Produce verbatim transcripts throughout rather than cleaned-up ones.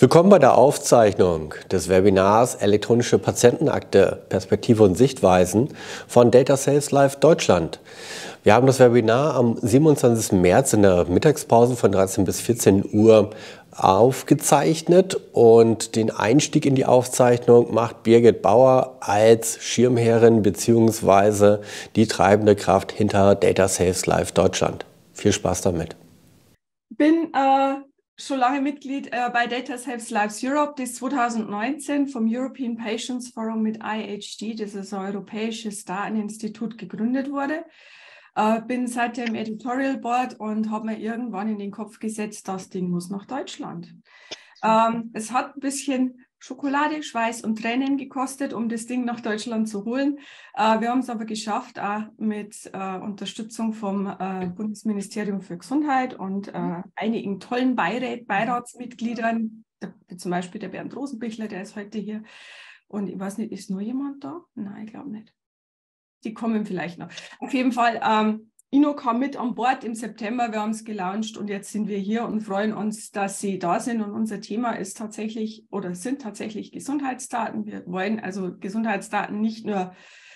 Willkommen bei der Aufzeichnung des Webinars Elektronische Patientenakte, Perspektive und Sichtweisen von Data Sales Live Deutschland. Wir haben das Webinar am siebenundzwanzigsten März in der Mittagspause von dreizehn bis vierzehn Uhr aufgezeichnet und den Einstieg in die Aufzeichnung macht Birgit Bauer als Schirmherrin bzw. die treibende Kraft hinter Data Sales Live Deutschland. Viel Spaß damit. Bin äh, schon lange Mitglied äh, bei Data Sales Lives Europe, das zweitausendneunzehn vom European Patients Forum mit I H D, das ist ein europäisches Dateninstitut, gegründet wurde. Äh, bin seitdem im Editorial Board und habe mir irgendwann in den Kopf gesetzt, das Ding muss nach Deutschland. Ähm, es hat ein bisschen Schokolade, Schweiß und Tränen gekostet, um das Ding nach Deutschland zu holen. Äh, wir haben es aber geschafft, auch mit äh, Unterstützung vom äh, Bundesministerium für Gesundheit und äh, einigen tollen Beirät, Beiratsmitgliedern, der, zum Beispiel der Bernd Rosenbichler, der ist heute hier. Und ich weiß nicht, ist nur jemand da? Nein, ich glaube nicht. Die kommen vielleicht noch. Auf jeden Fall, ähm, Inno kam mit an Bord im September, wir haben es gelauncht und jetzt sind wir hier und freuen uns, dass Sie da sind. Und unser Thema ist tatsächlich oder sind tatsächlich Gesundheitsdaten. Wir wollen also Gesundheitsdaten nicht nur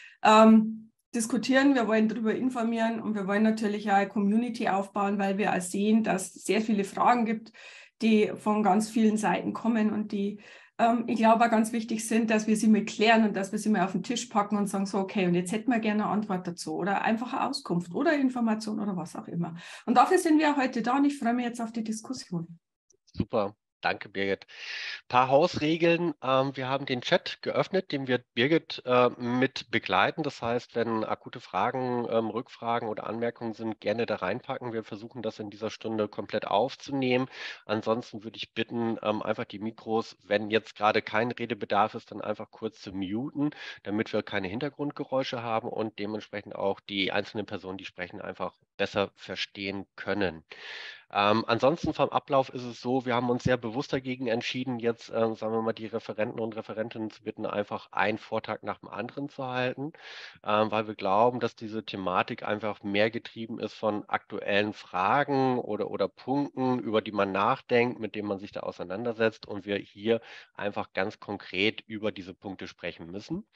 ähm, diskutieren, wir wollen darüber informieren und wir wollen natürlich auch eine Community aufbauen, weil wir auch sehen, dass es sehr viele Fragen gibt, die von ganz vielen Seiten kommen und die ich glaube auch ganz wichtig sind, dass wir sie mal klären und dass wir sie mal auf den Tisch packen und sagen, so okay, und jetzt hätten wir gerne eine Antwort dazu oder einfach eine Auskunft oder Information oder was auch immer. Und dafür sind wir heute da und ich freue mich jetzt auf die Diskussion. Super. Danke, Birgit. Ein paar Hausregeln. Ähm, wir haben den Chat geöffnet, den wird Birgit äh, mit begleiten. Das heißt, wenn akute Fragen, ähm, Rückfragen oder Anmerkungen sind, gerne da reinpacken. Wir versuchen das in dieser Stunde komplett aufzunehmen. Ansonsten würde ich bitten, ähm, einfach die Mikros, wenn jetzt gerade kein Redebedarf ist, dann einfach kurz zu muten, damit wir keine Hintergrundgeräusche haben und dementsprechend auch die einzelnen Personen, die sprechen, einfach besser verstehen können. Ähm, ansonsten vom Ablauf ist es so, wir haben uns sehr bewusst dagegen entschieden, jetzt, äh, sagen wir mal, die Referenten und Referentinnen zu bitten, einfach einen Vortrag nach dem anderen zu halten, ähm, weil wir glauben, dass diese Thematik einfach mehr getrieben ist von aktuellen Fragen oder, oder Punkten, über die man nachdenkt, mit denen man sich da auseinandersetzt und wir hier einfach ganz konkret über diese Punkte sprechen müssen.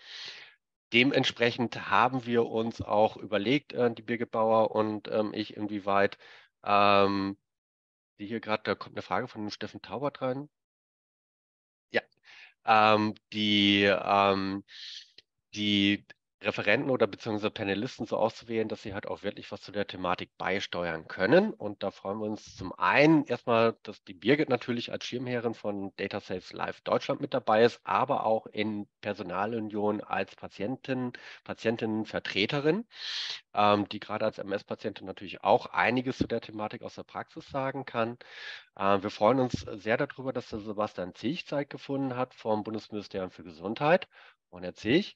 Dementsprechend haben wir uns auch überlegt, äh, die Birgit Bauer und ähm, ich, inwieweit ähm, die hier gerade, da kommt eine Frage von dem Steffen Taubert rein. Ja, ähm, die, ähm, die Referenten oder beziehungsweise Panelisten so auszuwählen, dass sie halt auch wirklich was zu der Thematik beisteuern können. Und da freuen wir uns zum einen erstmal, dass die Birgit natürlich als Schirmherrin von Data Sales Live Deutschland mit dabei ist, aber auch in Personalunion als Patientin, Patientinnenvertreterin, ähm, die gerade als M S-Patientin natürlich auch einiges zu der Thematik aus der Praxis sagen kann. Äh, wir freuen uns sehr darüber, dass der Sebastian Zech Zeit gefunden hat vom Bundesministerium für Gesundheit. Und Herr Zech,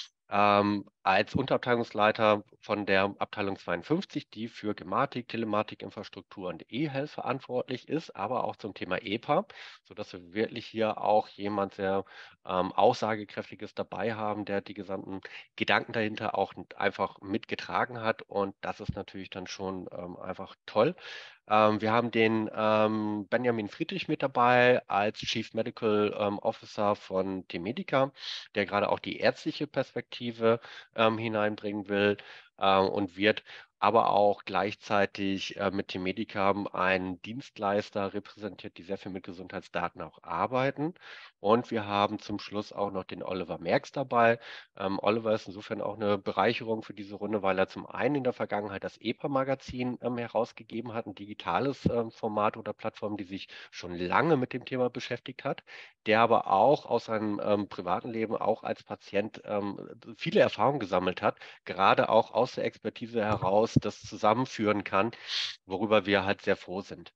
ähm, als Unterabteilungsleiter von der Abteilung zweiundfünfzig, die für Gematik, Telematik, Infrastruktur und E-Health verantwortlich ist, aber auch zum Thema E P A, sodass wir wirklich hier auch jemand sehr ähm, Aussagekräftiges dabei haben, der die gesamten Gedanken dahinter auch einfach mitgetragen hat. Und das ist natürlich dann schon ähm, einfach toll. Ähm, wir haben den ähm, Benjamin Friedrich mit dabei als Chief Medical ähm, Officer von T-Medica, der gerade auch die ärztliche Perspektive ähm, hineinbringen will äh, und wird aber auch gleichzeitig äh, mit T-Medica einen Dienstleister repräsentiert, die sehr viel mit Gesundheitsdaten auch arbeiten. Und wir haben zum Schluss auch noch den Oliver Merx dabei. Ähm, Oliver ist insofern auch eine Bereicherung für diese Runde, weil er zum einen in der Vergangenheit das E P A-Magazin ähm, herausgegeben hat, ein digitales ähm, Format oder Plattform, die sich schon lange mit dem Thema beschäftigt hat, der aber auch aus seinem ähm, privaten Leben, auch als Patient, ähm, viele Erfahrungen gesammelt hat, gerade auch aus der Expertise heraus das zusammenführen kann, worüber wir halt sehr froh sind.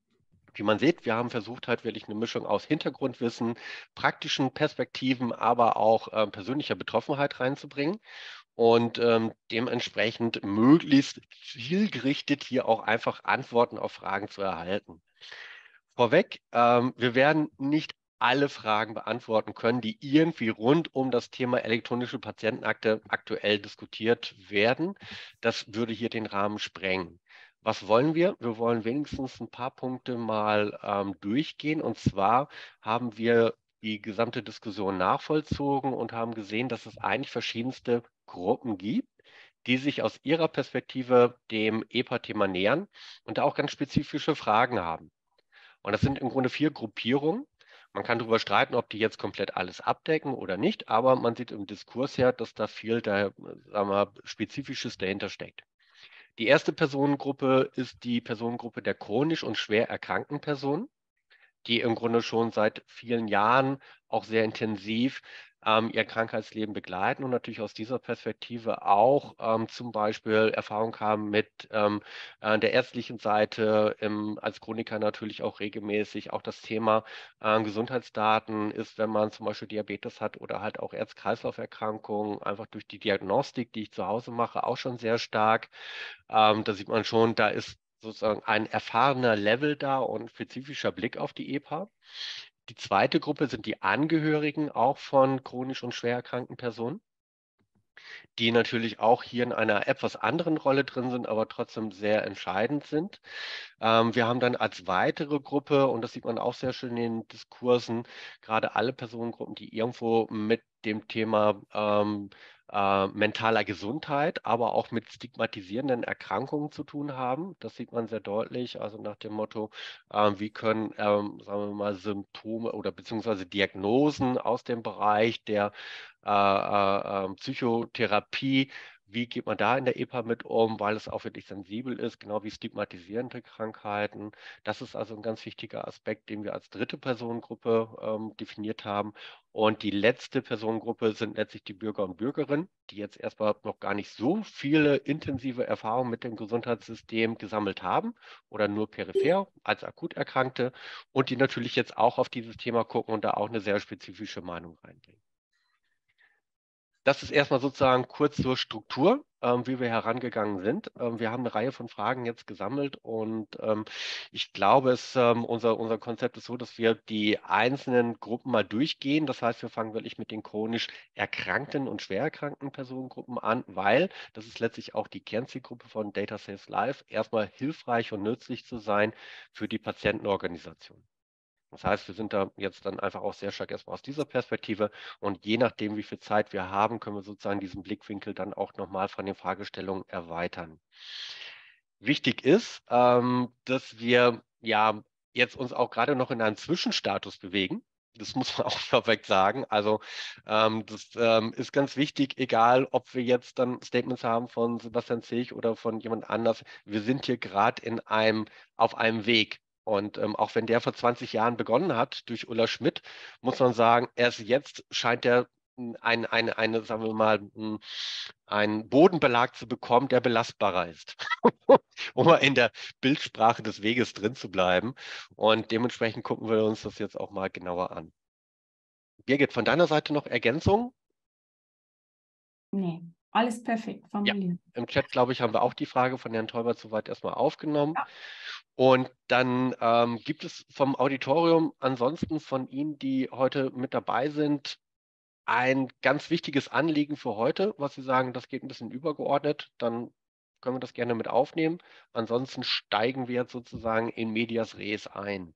Wie man sieht, wir haben versucht, halt wirklich eine Mischung aus Hintergrundwissen, praktischen Perspektiven, aber auch äh, persönlicher Betroffenheit reinzubringen und ähm, dementsprechend möglichst zielgerichtet hier auch einfach Antworten auf Fragen zu erhalten. Vorweg, ähm, wir werden nicht alle Fragen beantworten können, die irgendwie rund um das Thema elektronische Patientenakte aktuell diskutiert werden. Das würde hier den Rahmen sprengen. Was wollen wir? Wir wollen wenigstens ein paar Punkte mal ähm, durchgehen. Und zwar haben wir die gesamte Diskussion nachvollzogen und haben gesehen, dass es eigentlich verschiedenste Gruppen gibt, die sich aus ihrer Perspektive dem E P A-Thema nähern und da auch ganz spezifische Fragen haben. Und das sind im Grunde vier Gruppierungen. Man kann darüber streiten, ob die jetzt komplett alles abdecken oder nicht, aber man sieht im Diskurs her, dass da viel da, sagen wir, Spezifisches dahinter steckt. Die erste Personengruppe ist die Personengruppe der chronisch und schwer erkrankten Personen, die im Grunde schon seit vielen Jahren auch sehr intensiv ähm, ihr Krankheitsleben begleiten und natürlich aus dieser Perspektive auch ähm, zum Beispiel Erfahrung haben mit ähm, äh, der ärztlichen Seite, im, als Chroniker natürlich auch regelmäßig. Auch das Thema äh, Gesundheitsdaten ist, wenn man zum Beispiel Diabetes hat oder halt auch Herz-Kreislauf-Erkrankungen, einfach durch die Diagnostik, die ich zu Hause mache, auch schon sehr stark. Ähm, da sieht man schon, da ist sozusagen ein erfahrener Level da und spezifischer Blick auf die E P A. Die zweite Gruppe sind die Angehörigen auch von chronisch und schwer erkrankten Personen, die natürlich auch hier in einer etwas anderen Rolle drin sind, aber trotzdem sehr entscheidend sind. Ähm, wir haben dann als weitere Gruppe, und das sieht man auch sehr schön in den Diskursen, gerade alle Personengruppen, die irgendwo mit dem Thema ähm, äh, mentaler Gesundheit, aber auch mit stigmatisierenden Erkrankungen zu tun haben. Das sieht man sehr deutlich, also nach dem Motto, äh, wie können, ähm, sagen wir mal, Symptome oder beziehungsweise Diagnosen aus dem Bereich der äh, äh, äh, Psychotherapie, wie geht man da in der E P A mit um, weil es auch wirklich sensibel ist, genau wie stigmatisierende Krankheiten. Das ist also ein ganz wichtiger Aspekt, den wir als dritte Personengruppe ähm, definiert haben. Und die letzte Personengruppe sind letztlich die Bürger und Bürgerinnen, die jetzt erstmal noch gar nicht so viele intensive Erfahrungen mit dem Gesundheitssystem gesammelt haben oder nur peripher als Akuterkrankte und die natürlich jetzt auch auf dieses Thema gucken und da auch eine sehr spezifische Meinung reinbringen. Das ist erstmal sozusagen kurz zur Struktur, ähm, wie wir herangegangen sind. Ähm, wir haben eine Reihe von Fragen jetzt gesammelt und ähm, ich glaube, es, ähm, unser, unser Konzept ist so, dass wir die einzelnen Gruppen mal durchgehen. Das heißt, wir fangen wirklich mit den chronisch erkrankten und schwer erkrankten Personengruppen an, weil das ist letztlich auch die Kernzielgruppe von Data Saves Life, erstmal hilfreich und nützlich zu sein für die Patientenorganisation. Das heißt, wir sind da jetzt dann einfach auch sehr stark erstmal aus dieser Perspektive und je nachdem, wie viel Zeit wir haben, können wir sozusagen diesen Blickwinkel dann auch nochmal von den Fragestellungen erweitern. Wichtig ist, ähm, dass wir ja jetzt uns auch gerade noch in einem Zwischenstatus bewegen. Das muss man auch vorweg sagen. Also ähm, das ähm, ist ganz wichtig, egal ob wir jetzt dann Statements haben von Sebastian Zilch oder von jemand anders. Wir sind hier gerade in einem, auf einem Weg. Und ähm, auch wenn der vor zwanzig Jahren begonnen hat durch Ulla Schmidt, muss man sagen, erst jetzt scheint der ein, eine, eine, sagen wir mal, einen Bodenbelag zu bekommen, der belastbarer ist, um mal in der Bildsprache des Weges drin zu bleiben. Und dementsprechend gucken wir uns das jetzt auch mal genauer an. Birgit, von deiner Seite noch Ergänzungen? Nee, alles perfekt formuliert. Ja, im Chat, glaube ich, haben wir auch die Frage von Herrn Teubert soweit erstmal aufgenommen. Ja. Und dann ähm, gibt es vom Auditorium ansonsten von Ihnen, die heute mit dabei sind, ein ganz wichtiges Anliegen für heute, was Sie sagen, das geht ein bisschen übergeordnet, dann können wir das gerne mit aufnehmen. Ansonsten steigen wir jetzt sozusagen in medias res ein.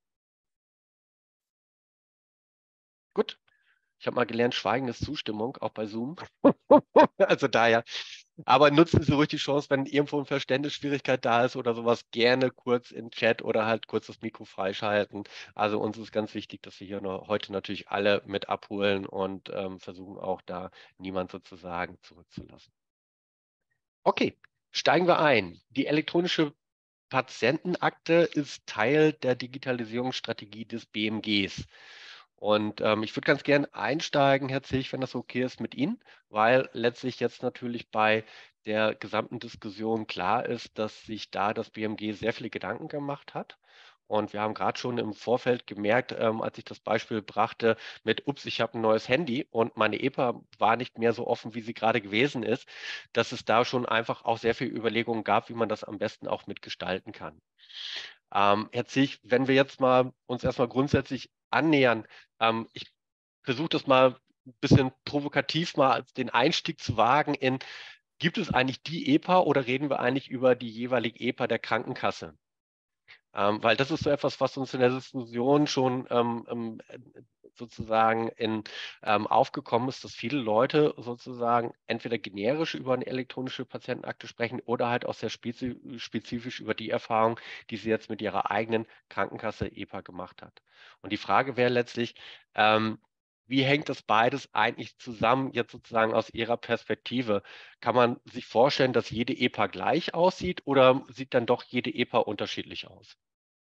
Gut. Ich habe mal gelernt, Schweigen ist Zustimmung, auch bei Zoom. Also daher. Aber nutzen Sie ruhig die Chance, wenn irgendwo eine Verständnisschwierigkeit da ist oder sowas, gerne kurz in Chat oder halt kurz das Mikro freischalten. Also uns ist ganz wichtig, dass wir hier noch heute natürlich alle mit abholen und ähm, versuchen auch da niemand sozusagen zurückzulassen. Okay, steigen wir ein. Die elektronische Patientenakte ist Teil der Digitalisierungsstrategie des B M Gs. Und ähm, ich würde ganz gern einsteigen, Herr Zilch, wenn das okay ist mit Ihnen, weil letztlich jetzt natürlich bei der gesamten Diskussion klar ist, dass sich da das B M G sehr viele Gedanken gemacht hat. Und wir haben gerade schon im Vorfeld gemerkt, ähm, als ich das Beispiel brachte mit, ups, ich habe ein neues Handy und meine E P A war nicht mehr so offen, wie sie gerade gewesen ist, dass es da schon einfach auch sehr viele Überlegungen gab, wie man das am besten auch mitgestalten kann. Ähm, Herr Zilch, wenn wir jetzt mal uns erstmal grundsätzlich annähern, ähm, ich versuche das mal ein bisschen provokativ mal den Einstieg zu wagen in, gibt es eigentlich die E P A oder reden wir eigentlich über die jeweilige E P A der Krankenkasse? Ähm, weil das ist so etwas, was uns in der Diskussion schon ähm, ähm, sozusagen in, ähm, aufgekommen ist, dass viele Leute sozusagen entweder generisch über eine elektronische Patientenakte sprechen oder halt auch sehr spezi spezifisch über die Erfahrung, die sie jetzt mit ihrer eigenen Krankenkasse E P A gemacht hat. Und die Frage wäre letztlich, ähm, wie hängt das beides eigentlich zusammen, jetzt sozusagen aus Ihrer Perspektive? Kann man sich vorstellen, dass jede E P A gleich aussieht oder sieht dann doch jede E P A unterschiedlich aus?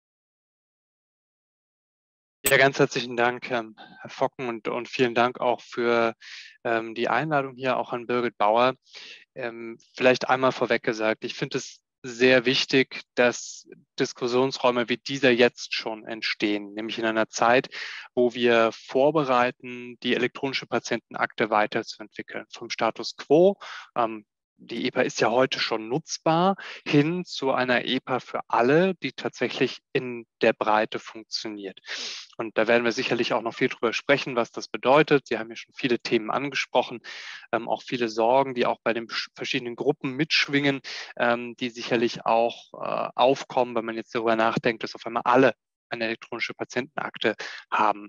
Ja, ganz herzlichen Dank, ähm, Herr Focken, und, und vielen Dank auch für ähm, die Einladung hier, auch an Birgit Bauer. Ähm, vielleicht einmal vorweg gesagt, ich finde es sehr wichtig, dass Diskussionsräume wie dieser jetzt schon entstehen, nämlich in einer Zeit, wo wir vorbereiten, die elektronische Patientenakte weiterzuentwickeln. Vom Status quo, ähm, die E P A ist ja heute schon nutzbar, hin zu einer E P A für alle, die tatsächlich in der Breite funktioniert. Und da werden wir sicherlich auch noch viel drüber sprechen, was das bedeutet. Sie haben ja schon viele Themen angesprochen, ähm, auch viele Sorgen, die auch bei den verschiedenen Gruppen mitschwingen, ähm, die sicherlich auch äh, aufkommen, wenn man jetzt darüber nachdenkt, dass auf einmal alle eine elektronische Patientenakte haben.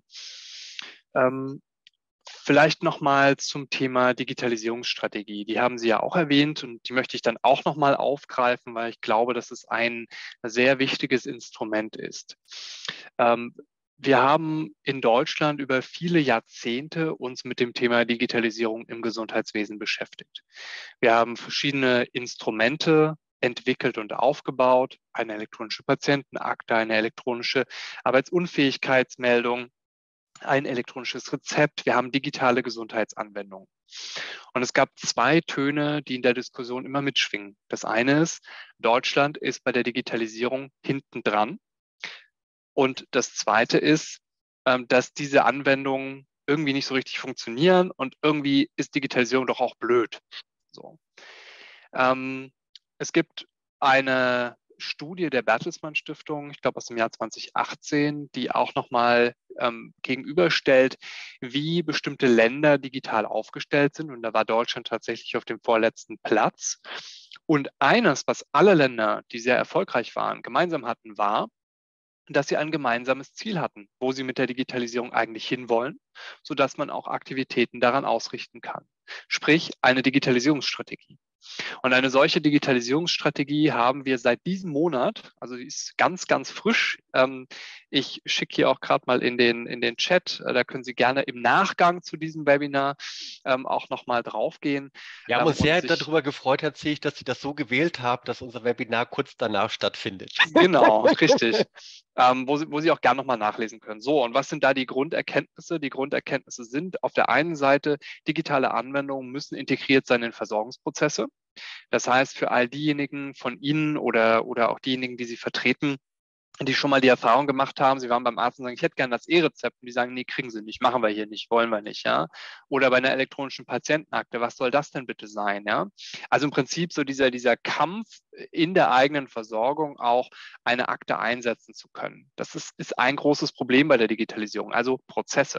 Ähm, Vielleicht nochmal zum Thema Digitalisierungsstrategie. Die haben Sie ja auch erwähnt und die möchte ich dann auch nochmal aufgreifen, weil ich glaube, dass es ein sehr wichtiges Instrument ist. Ähm, wir haben in Deutschland über viele Jahrzehnte uns mit dem Thema Digitalisierung im Gesundheitswesen beschäftigt. Wir haben verschiedene Instrumente entwickelt und aufgebaut, eine elektronische Patientenakte, eine elektronische Arbeitsunfähigkeitsmeldung, ein elektronisches Rezept, wir haben digitale Gesundheitsanwendungen. Und es gab zwei Töne, die in der Diskussion immer mitschwingen. Das eine ist, Deutschland ist bei der Digitalisierung hinten dran. Und das zweite ist, dass diese Anwendungen irgendwie nicht so richtig funktionieren und irgendwie ist Digitalisierung doch auch blöd. So. Ähm, es gibt eine Studie der Bertelsmann Stiftung, ich glaube aus dem Jahr zweitausendachtzehn, die auch nochmal ähm, gegenüberstellt, wie bestimmte Länder digital aufgestellt sind. Und da war Deutschland tatsächlich auf dem vorletzten Platz. Und eines, was alle Länder, die sehr erfolgreich waren, gemeinsam hatten, war, dass sie ein gemeinsames Ziel hatten, wo sie mit der Digitalisierung eigentlich hinwollen, sodass man auch Aktivitäten daran ausrichten kann. Sprich, eine Digitalisierungsstrategie. Und eine solche Digitalisierungsstrategie haben wir seit diesem Monat, also die ist ganz, ganz frisch. Ähm, ich schicke hier auch gerade mal in den, in den Chat, äh, da können Sie gerne im Nachgang zu diesem Webinar ähm, auch nochmal draufgehen. Wir haben ähm, uns sehr sich, darüber gefreut, Herr Zech, dass Sie das so gewählt haben, dass unser Webinar kurz danach stattfindet. Genau, richtig. Ähm, wo, Sie, wo Sie auch gerne nochmal nachlesen können. So, und was sind da die Grunderkenntnisse? Die Grunderkenntnisse sind auf der einen Seite, digitale Anwendungen müssen integriert sein in Versorgungsprozesse. Das heißt, für all diejenigen von Ihnen oder, oder auch diejenigen, die Sie vertreten, die schon mal die Erfahrung gemacht haben, sie waren beim Arzt und sagen, ich hätte gerne das E-Rezept, und die sagen, nee, kriegen Sie nicht, machen wir hier nicht, wollen wir nicht, ja. Oder bei einer elektronischen Patientenakte, was soll das denn bitte sein, ja? Also im Prinzip so dieser, dieser Kampf in der eigenen Versorgung auch eine Akte einsetzen zu können. Das ist, ist ein großes Problem bei der Digitalisierung, also Prozesse.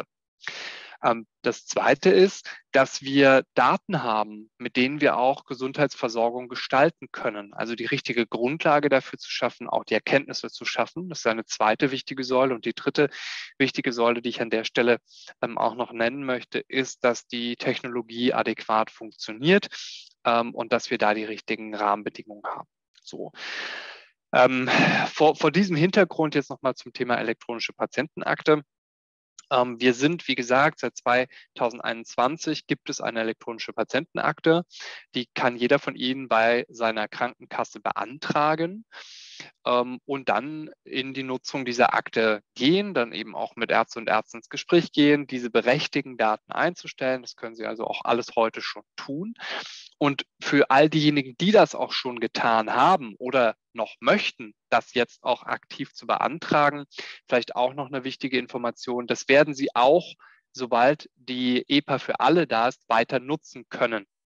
Das Zweite ist, dass wir Daten haben, mit denen wir auch Gesundheitsversorgung gestalten können. Also die richtige Grundlage dafür zu schaffen, auch die Erkenntnisse zu schaffen. Das ist eine zweite wichtige Säule. Und die dritte wichtige Säule, die ich an der Stelle ähm, auch noch nennen möchte, ist, dass die Technologie adäquat funktioniert ähm, und dass wir da die richtigen Rahmenbedingungen haben. So. Ähm, vor, vor diesem Hintergrund jetzt nochmal zum Thema elektronische Patientenakte. Wir sind, wie gesagt, seit zweitausendeinundzwanzig gibt es eine elektronische Patientenakte. Die kann jeder von Ihnen bei seiner Krankenkasse beantragen ähm, und dann in die Nutzung dieser Akte gehen, dann eben auch mit Ärzten und Ärzten ins Gespräch gehen, diese berechtigten Daten einzustellen. Das können Sie also auch alles heute schon tun. Und für all diejenigen, die das auch schon getan haben oder noch möchten, das jetzt auch aktiv zu beantragen, vielleicht auch noch eine wichtige Information, das werden Sie auch, sobald die E P A für alle da ist, weiter nutzen können.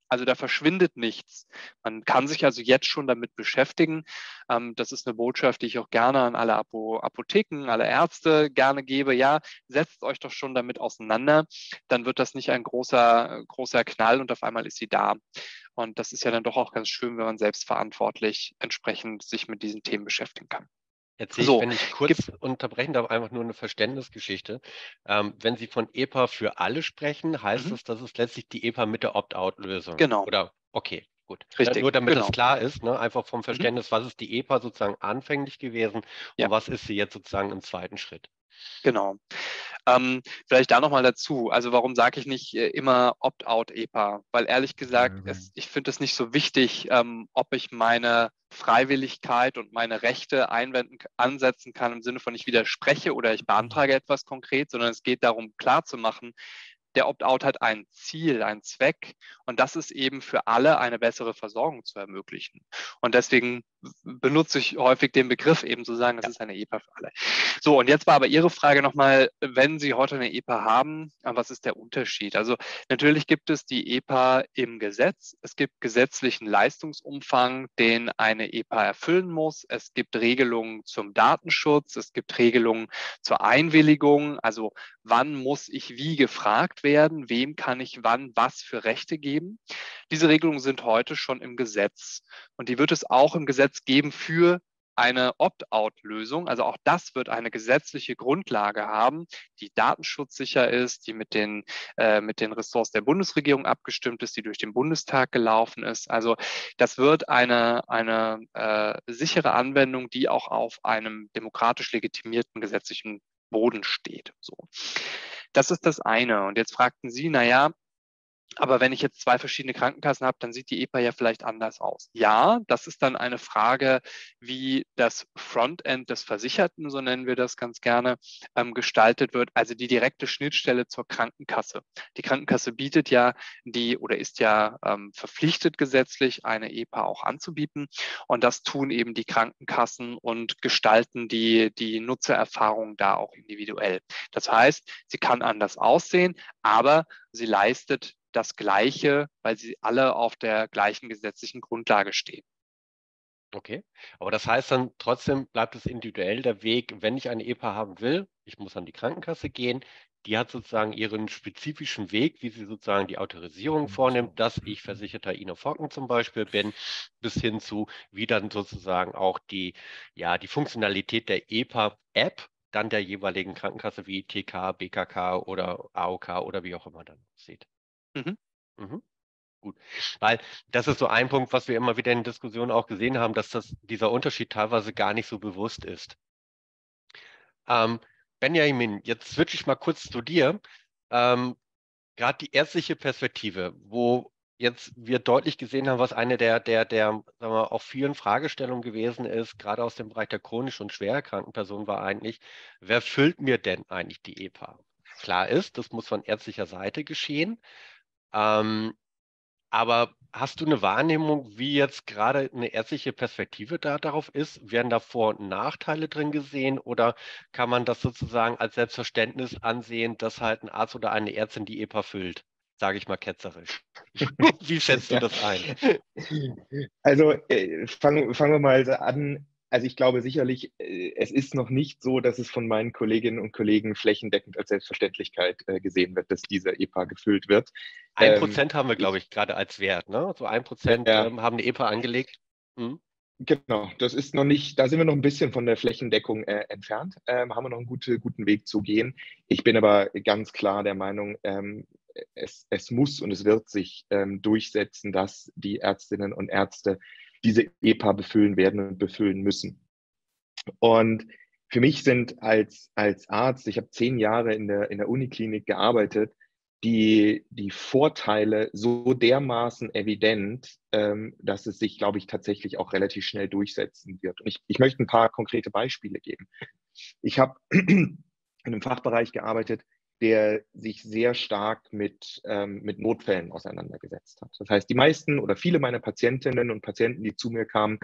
Also da verschwindet nichts. Man kann sich also jetzt schon damit beschäftigen. Ähm, das ist eine Botschaft, die ich auch gerne an alle Apo Apotheken, alle Ärzte gerne gebe. Ja, setzt euch doch schon damit auseinander. Dann wird das nicht ein großer, großer Knall und auf einmal ist sie da. Und das ist ja dann doch auch ganz schön, wenn man selbstverantwortlich entsprechend sich mit diesen Themen beschäftigen kann. Jetzt sehe ich, So, wenn ich kurz unterbrechen darf, einfach nur eine Verständnisgeschichte. Ähm, wenn Sie von E P A für alle sprechen, heißt mhm, das, das ist letztlich die E P A mit der Opt-out-Lösung. genau, Oder okay, gut. Da, richtig, nur damit das genau. klar ist, ne? Einfach vom Mhm, Verständnis, was ist die E P A sozusagen anfänglich gewesen ja, und was ist sie jetzt sozusagen im zweiten Schritt? genau. Ähm, vielleicht da nochmal dazu. Also warum sage ich nicht äh, immer Opt-out-E P A? Weil ehrlich gesagt, es, ich finde es nicht so wichtig, ähm, ob ich meine Freiwilligkeit und meine Rechte einwenden, ansetzen kann im Sinne von ich widerspreche oder ich beantrage etwas konkret, sondern es geht darum klarzumachen, der Opt-out hat ein Ziel, einen Zweck und das ist eben für alle eine bessere Versorgung zu ermöglichen. Und deswegen benutze ich häufig den Begriff eben zu sagen, es Ja. ist eine E P A für alle. So, und jetzt war aber Ihre Frage nochmal, wenn Sie heute eine E P A haben, was ist der Unterschied? Also natürlich gibt es die E P A im Gesetz. Es gibt gesetzlichen Leistungsumfang, den eine E P A erfüllen muss. Es gibt Regelungen zum Datenschutz. Es gibt Regelungen zur Einwilligung. Also wann muss ich wie gefragt werden? Wem kann ich wann was für Rechte geben? Diese Regelungen sind heute schon im Gesetz. Und die wird es auch im Gesetz geben für eine Opt-out-Lösung. Also auch das wird eine gesetzliche Grundlage haben, die datenschutzsicher ist, die mit den, äh, mit den Ressorts der Bundesregierung abgestimmt ist, die durch den Bundestag gelaufen ist. Also das wird eine, eine äh, sichere Anwendung, die auch auf einem demokratisch legitimierten gesetzlichen Boden steht. So. Das ist das eine. Und jetzt fragten Sie, naja, aber wenn ich jetzt zwei verschiedene Krankenkassen habe, dann sieht die E P A ja vielleicht anders aus. Ja, das ist dann eine Frage, wie das Frontend des Versicherten, so nennen wir das ganz gerne, ähm, gestaltet wird, also die direkte Schnittstelle zur Krankenkasse. Die Krankenkasse bietet ja die oder ist ja ähm, verpflichtet gesetzlich, eine E P A auch anzubieten. Und das tun eben die Krankenkassen und gestalten die, die Nutzererfahrung da auch individuell. Das heißt, sie kann anders aussehen, aber sie leistet das Gleiche, weil sie alle auf der gleichen gesetzlichen Grundlage stehen. Okay, aber das heißt dann trotzdem bleibt es individuell der Weg, wenn ich eine E P A haben will, ich muss an die Krankenkasse gehen, die hat sozusagen ihren spezifischen Weg, wie sie sozusagen die Autorisierung vornimmt, dass ich versicherter Ina Focken zum Beispiel bin, bis hin zu, wie dann sozusagen auch die, ja, die Funktionalität der E P A-App dann der jeweiligen Krankenkasse wie T K, B K K oder A O K oder wie auch immer dann aussieht. Mhm. Mhm. Gut, weil das ist so ein Punkt, was wir immer wieder in Diskussionen auch gesehen haben, dass das, dieser Unterschied teilweise gar nicht so bewusst ist. Ähm, Benjamin, jetzt switche ich mal kurz zu dir. Ähm, Gerade die ärztliche Perspektive, wo jetzt wir deutlich gesehen haben, was eine der, der, der, sagen wir, auch vielen Fragestellungen gewesen ist, gerade aus dem Bereich der chronisch und schwer erkrankten Personen, war eigentlich, wer füllt mir denn eigentlich die E P A? Klar ist, das muss von ärztlicher Seite geschehen. Ähm, Aber hast du eine Wahrnehmung, wie jetzt gerade eine ärztliche Perspektive da darauf ist? Werden da Vor- und Nachteile drin gesehen oder kann man das sozusagen als Selbstverständnis ansehen, dass halt ein Arzt oder eine Ärztin die E P A füllt? Sage ich mal ketzerisch. Wie schätzt du Ja. das ein? Also äh, fangen fangen wir mal an. Also ich glaube sicherlich, äh, es ist noch nicht so, dass es von meinen Kolleginnen und Kollegen flächendeckend als Selbstverständlichkeit äh, gesehen wird, dass diese E P A gefüllt wird. Ein Ähm, Prozent haben wir, glaube ich, ich, gerade als Wert, ne? So ein Prozent ja, ähm, haben eine E P A angelegt. Hm? genau, das ist noch nicht, da sind wir noch ein bisschen von der Flächendeckung äh, entfernt, ähm, haben wir noch einen gute, guten Weg zu gehen. Ich bin aber ganz klar der Meinung, ähm, es, es muss und es wird sich ähm, durchsetzen, dass die Ärztinnen und Ärzte diese E P A befüllen werden und befüllen müssen. Und für mich sind als, als Arzt, ich habe zehn Jahre in der, in der Uniklinik gearbeitet, die, die Vorteile so dermaßen evident, ähm, dass es sich, glaube ich, tatsächlich auch relativ schnell durchsetzen wird. Und ich, ich möchte ein paar konkrete Beispiele geben. Ich habe in einem Fachbereich gearbeitet, der sich sehr stark mit, ähm, mit Notfällen auseinandergesetzt hat. Das heißt, die meisten oder viele meiner Patientinnen und Patienten, die zu mir kamen,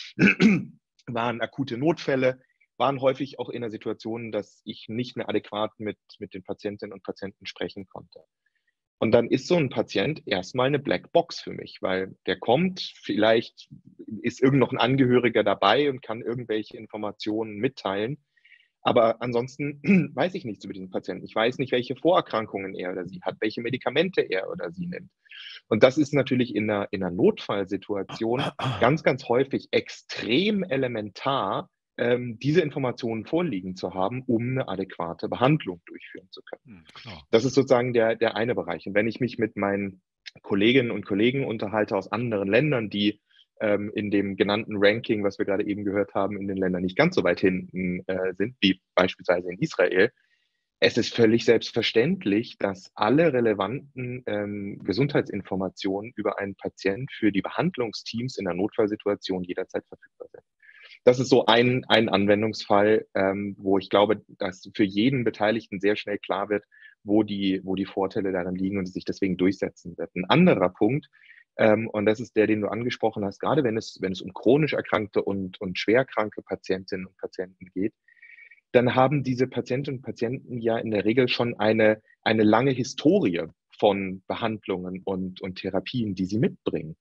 waren akute Notfälle, waren häufig auch in der Situation, dass ich nicht mehr adäquat mit, mit den Patientinnen und Patienten sprechen konnte. Und dann ist so ein Patient erstmal eine Blackbox für mich, weil der kommt, vielleicht ist irgend noch ein Angehöriger dabei und kann irgendwelche Informationen mitteilen. Aber ansonsten weiß ich nichts über diesen Patienten. Ich weiß nicht, welche Vorerkrankungen er oder sie hat, welche Medikamente er oder sie nimmt. Und das ist natürlich in einer, in einer Notfallsituation ganz, ganz häufig extrem elementar, ähm, diese Informationen vorliegen zu haben, um eine adäquate Behandlung durchführen zu können. Klar. Das ist sozusagen der, der eine Bereich. Und wenn ich mich mit meinen Kolleginnen und Kollegen unterhalte aus anderen Ländern, die ähm, in dem genannten Ranking, was wir gerade eben gehört haben, in den Ländern nicht ganz so weit hinten äh, sind, wie beispielsweise in Israel, es ist völlig selbstverständlich, dass alle relevanten ähm, Gesundheitsinformationen über einen Patient für die Behandlungsteams in der Notfallsituation jederzeit verfügbar sind. Das ist so ein, ein Anwendungsfall, ähm, wo ich glaube, dass für jeden Beteiligten sehr schnell klar wird, wo die, wo die Vorteile daran liegen und es sich deswegen durchsetzen wird. Ein anderer Punkt, ähm, und das ist der, den du angesprochen hast, gerade wenn es, wenn es um chronisch erkrankte und, und schwerkranke Patientinnen und Patienten geht, dann haben diese Patientinnen und Patienten ja in der Regel schon eine, eine lange Historie von Behandlungen und, und Therapien, die sie mitbringen.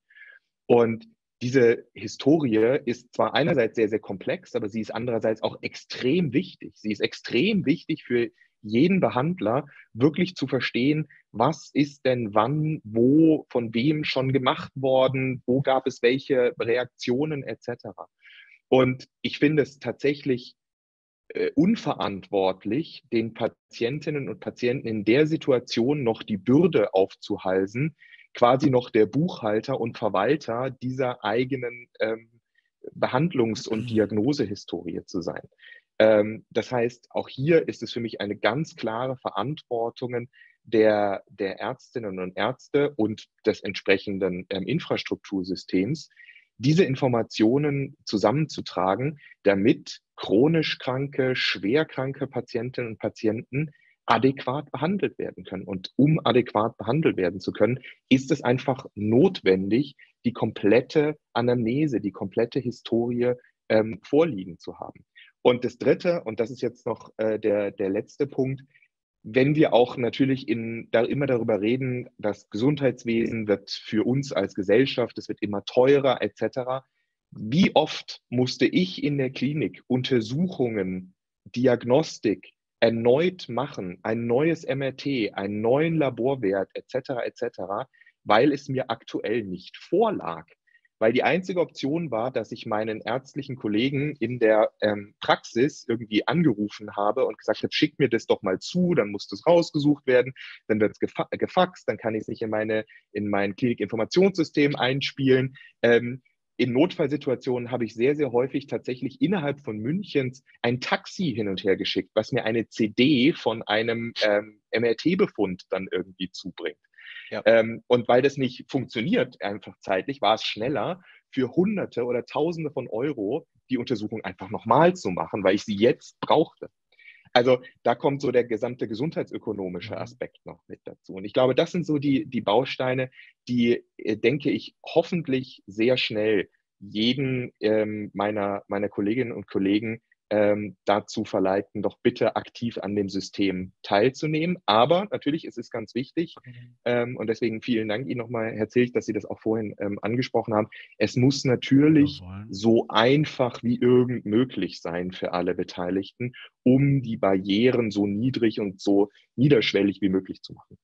Und diese Historie ist zwar einerseits sehr, sehr komplex, aber sie ist andererseits auch extrem wichtig. Sie ist extrem wichtig für jeden Behandler, wirklich zu verstehen, was ist denn wann, wo, von wem schon gemacht worden, wo gab es welche Reaktionen et cetera. Und ich finde es tatsächlich äh, unverantwortlich, den Patientinnen und Patienten in der Situation noch die Bürde aufzuhalsen, quasi noch der Buchhalter und Verwalter dieser eigenen ähm, Behandlungs- und Diagnosehistorie zu sein. Ähm, das heißt, auch hier ist es für mich eine ganz klare Verantwortung der, der Ärztinnen und Ärzte und des entsprechenden ähm, Infrastruktursystems, diese Informationen zusammenzutragen, damit chronisch kranke, schwerkranke Patientinnen und Patienten adäquat behandelt werden können. Und um adäquat behandelt werden zu können, ist es einfach notwendig, die komplette Anamnese, die komplette Historie ähm, vorliegen zu haben. Und das Dritte, und das ist jetzt noch äh, der, der letzte Punkt, wenn wir auch natürlich in, da immer darüber reden, das Gesundheitswesen wird für uns als Gesellschaft, es wird immer teurer et cetera. Wie oft musste ich in der Klinik Untersuchungen, Diagnostik erneut machen, ein neues M R T, einen neuen Laborwert et cetera et cetera, weil es mir aktuell nicht vorlag. Weil die einzige Option war, dass ich meinen ärztlichen Kollegen in der ähm, Praxis irgendwie angerufen habe und gesagt habe, schick mir das doch mal zu, dann muss das rausgesucht werden, dann wird es gefa gefaxt, dann kann ich es nicht in, meine, in mein Klinikinformationssystem einspielen. Ähm, in Notfallsituationen habe ich sehr, sehr häufig tatsächlich innerhalb von Münchens ein Taxi hin und her geschickt, was mir eine C D von einem ähm, M R T-Befund dann irgendwie zubringt. Ja. Ähm, und weil das nicht funktioniert, einfach zeitlich, war es schneller, für Hunderte oder Tausende von Euro die Untersuchung einfach nochmal zu machen, weil ich sie jetzt brauchte. Also da kommt so der gesamte gesundheitsökonomische Aspekt noch mit dazu. Und ich glaube, das sind so die, die Bausteine, die, äh, denke ich, hoffentlich sehr schnell jeden ähm, meiner, meiner Kolleginnen und Kollegen ähm, dazu verleiten, doch bitte aktiv an dem System teilzunehmen. Aber natürlich ist es ganz wichtig, ähm, und deswegen vielen Dank Ihnen nochmal, Herr Zilch, dass Sie das auch vorhin ähm, angesprochen haben. Es muss natürlich so einfach wie irgend möglich sein für alle Beteiligten, um die Barrieren so niedrig und so niederschwellig wie möglich zu machen.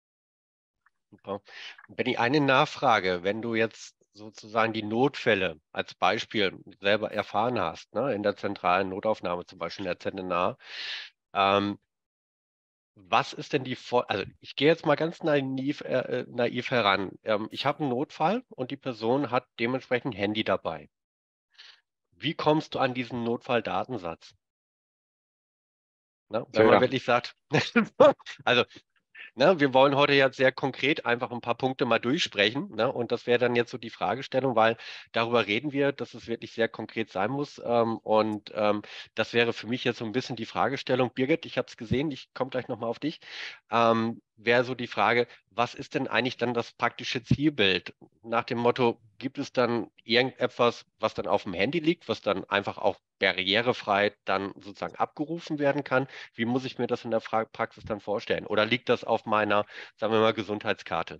Super. Benny, eine Nachfrage, wenn du jetzt sozusagen die Notfälle als Beispiel selber erfahren hast, ne, in der zentralen Notaufnahme, zum Beispiel in der Z N A, ähm, was ist denn die Vor also ich gehe jetzt mal ganz naiv, äh, naiv heran. Ähm, ich habe einen Notfall und die Person hat dementsprechend ein Handy dabei. Wie kommst du an diesen Notfalldatensatz? Ne, wenn man Ja. wirklich sagt, also ne, wir wollen heute jetzt sehr konkret einfach ein paar Punkte mal durchsprechen. Ne, und das wäre dann jetzt so die Fragestellung, weil darüber reden wir, dass es wirklich sehr konkret sein muss. Ähm, und ähm, das wäre für mich jetzt so ein bisschen die Fragestellung. Birgit, ich habe es gesehen, ich komme gleich nochmal auf dich. Ähm, wäre so die Frage, was ist denn eigentlich dann das praktische Zielbild? Nach dem Motto, gibt es dann irgendetwas, was dann auf dem Handy liegt, was dann einfach auch barrierefrei dann sozusagen abgerufen werden kann? Wie muss ich mir das in der Fra- Praxis dann vorstellen? Oder liegt das auf meiner, sagen wir mal, Gesundheitskarte?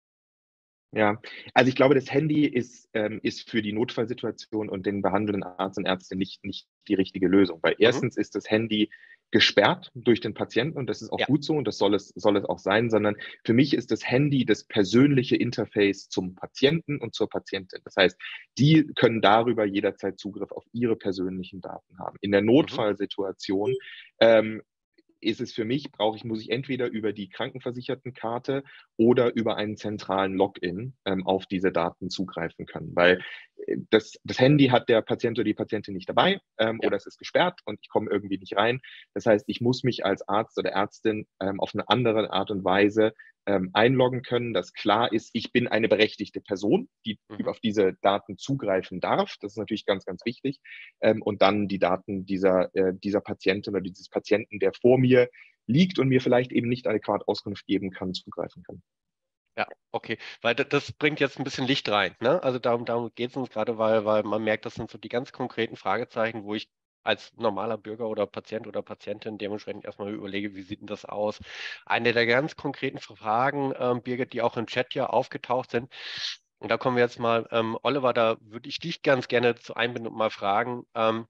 Ja, also ich glaube, das Handy ist, ähm, ist für die Notfallsituation und den behandelnden Arzt und Ärzte nicht, nicht die richtige Lösung, weil Mhm. erstens ist das Handy gesperrt durch den Patienten und das ist auch Ja. gut so und das soll es, soll es auch sein, sondern für mich ist das Handy das persönliche Interface zum Patienten und zur Patientin. Das heißt, die können darüber jederzeit Zugriff auf ihre persönlichen Daten haben. In der Mhm. Notfallsituation ähm, ist es für mich, brauche ich, muss ich entweder über die Krankenversichertenkarte oder über einen zentralen Login ähm, auf diese Daten zugreifen können. Weil äh, das, das Handy hat der Patient oder die Patientin nicht dabei ähm, Ja. oder es ist gesperrt und ich komme irgendwie nicht rein. Das heißt, ich muss mich als Arzt oder Ärztin ähm, auf eine andere Art und Weise ähm, einloggen können, dass klar ist, ich bin eine berechtigte Person, die Mhm. auf diese Daten zugreifen darf. Das ist natürlich ganz, ganz wichtig. Ähm, und dann die Daten dieser, äh, dieser Patientin oder dieses Patienten, der vor mir liegt und mir vielleicht eben nicht adäquat Auskunft geben kann, zugreifen kann. Ja, okay, weil da- das bringt jetzt ein bisschen Licht rein, ne? Also darum, darum geht es uns gerade, weil, weil man merkt, das sind so die ganz konkreten Fragezeichen, wo ich als normaler Bürger oder Patient oder Patientin dementsprechend erstmal überlege, wie sieht denn das aus? Eine der ganz konkreten Fragen, ähm, Birgit, die auch im Chat ja aufgetaucht sind, und da kommen wir jetzt mal, ähm, Oliver, da würde ich dich ganz gerne zu einbinden und mal fragen, ähm,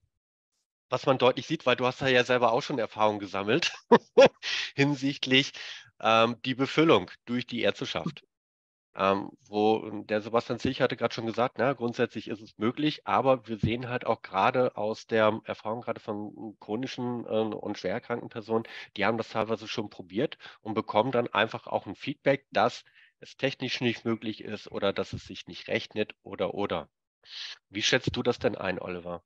was man deutlich sieht, weil du hast da ja selber auch schon Erfahrung gesammelt hinsichtlich ähm, die Befüllung durch die Ärzteschaft. Ähm, wo der Sebastian Zilch hatte gerade schon gesagt, na, grundsätzlich ist es möglich, aber wir sehen halt auch gerade aus der Erfahrung gerade von chronischen äh, und schwer erkrankten Personen, die haben das teilweise schon probiert und bekommen dann einfach auch ein Feedback, dass es technisch nicht möglich ist oder dass es sich nicht rechnet oder oder. Wie schätzt du das denn ein, Oliver?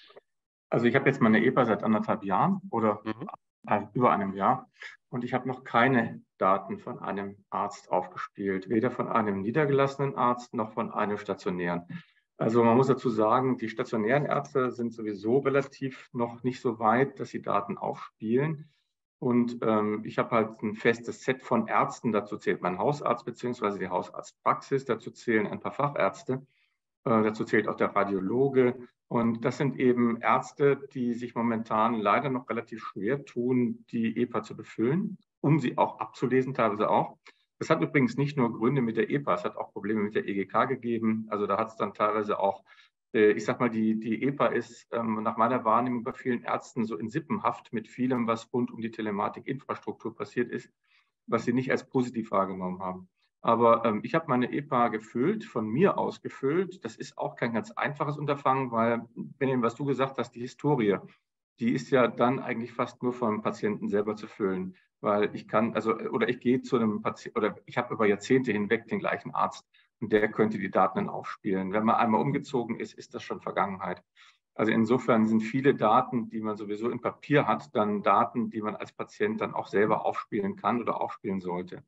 Also ich habe jetzt meine E P A seit anderthalb Jahren oder Mhm. äh, über einem Jahr und ich habe noch keine Daten von einem Arzt aufgespielt, weder von einem niedergelassenen Arzt noch von einem stationären. Also man muss dazu sagen, die stationären Ärzte sind sowieso relativ noch nicht so weit, dass sie Daten aufspielen. Und ähm, ich habe halt ein festes Set von Ärzten, dazu zählt mein Hausarzt bzw. die Hausarztpraxis, dazu zählen ein paar Fachärzte. Äh, dazu zählt auch der Radiologe. Und das sind eben Ärzte, die sich momentan leider noch relativ schwer tun, die E P A zu befüllen, um sie auch abzulesen, teilweise auch. Das hat übrigens nicht nur Gründe mit der E P A, es hat auch Probleme mit der E G K gegeben. Also da hat es dann teilweise auch, äh, ich sag mal, die, die E P A ist ähm, nach meiner Wahrnehmung bei vielen Ärzten so in Sippenhaft mit vielem, was rund um die Telematikinfrastruktur passiert ist, was sie nicht als positiv wahrgenommen haben. Aber ähm, ich habe meine E P A gefüllt, von mir aus gefüllt. Das ist auch kein ganz einfaches Unterfangen, weil, Benjamin, was du gesagt hast, die Historie, die ist ja dann eigentlich fast nur vom Patienten selber zu füllen. Weil ich kann, also, oder ich gehe zu einem Patienten, oder ich habe über Jahrzehnte hinweg den gleichen Arzt und der könnte die Daten dann aufspielen. Wenn man einmal umgezogen ist, ist das schon Vergangenheit. Also insofern sind viele Daten, die man sowieso im Papier hat, dann Daten, die man als Patient dann auch selber aufspielen kann oder aufspielen sollte.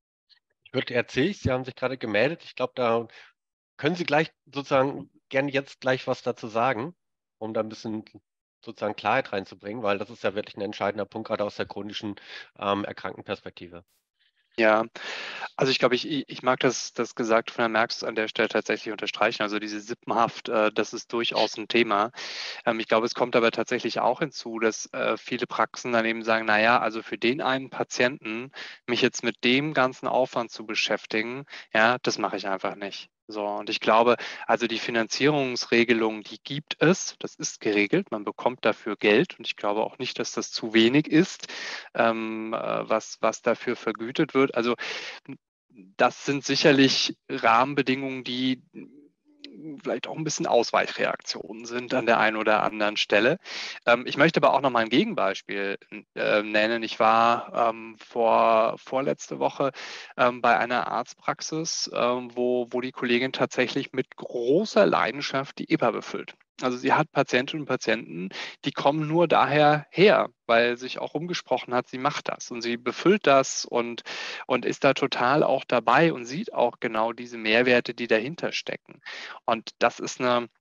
Ich würde erzählen, Sie haben sich gerade gemeldet. Ich glaube, da können Sie gleich sozusagen gerne jetzt gleich was dazu sagen, um da ein bisschen sozusagen Klarheit reinzubringen, weil das ist ja wirklich ein entscheidender Punkt, gerade aus der chronischen ähm, Erkranktenperspektive. Ja, also ich glaube, ich, ich mag das, das Gesagte von Herrn Merx an der Stelle tatsächlich unterstreichen. Also diese Sippenhaft, äh, das ist durchaus ein Thema. Ähm, ich glaube, es kommt aber tatsächlich auch hinzu, dass äh, viele Praxen dann eben sagen, naja, also für den einen Patienten, mich jetzt mit dem ganzen Aufwand zu beschäftigen, ja, das mache ich einfach nicht. So, und ich glaube, also die Finanzierungsregelung, die gibt es, das ist geregelt, man bekommt dafür Geld und ich glaube auch nicht, dass das zu wenig ist, ähm, äh, was, was dafür vergütet wird. Also das sind sicherlich Rahmenbedingungen, die vielleicht auch ein bisschen Ausweichreaktionen sind an der einen oder anderen Stelle. Ähm, ich möchte aber auch noch mal ein Gegenbeispiel äh, nennen. Ich war ähm, vor, vorletzte Woche ähm, bei einer Arztpraxis, ähm, wo, wo die Kollegin tatsächlich mit großer Leidenschaft die E P A befüllt. Also sie hat Patientinnen und Patienten, die kommen nur daher her, weil sich auch rumgesprochen hat, sie macht das und sie befüllt das und, und ist da total auch dabei und sieht auch genau diese Mehrwerte, die dahinter stecken. Und das ist eine,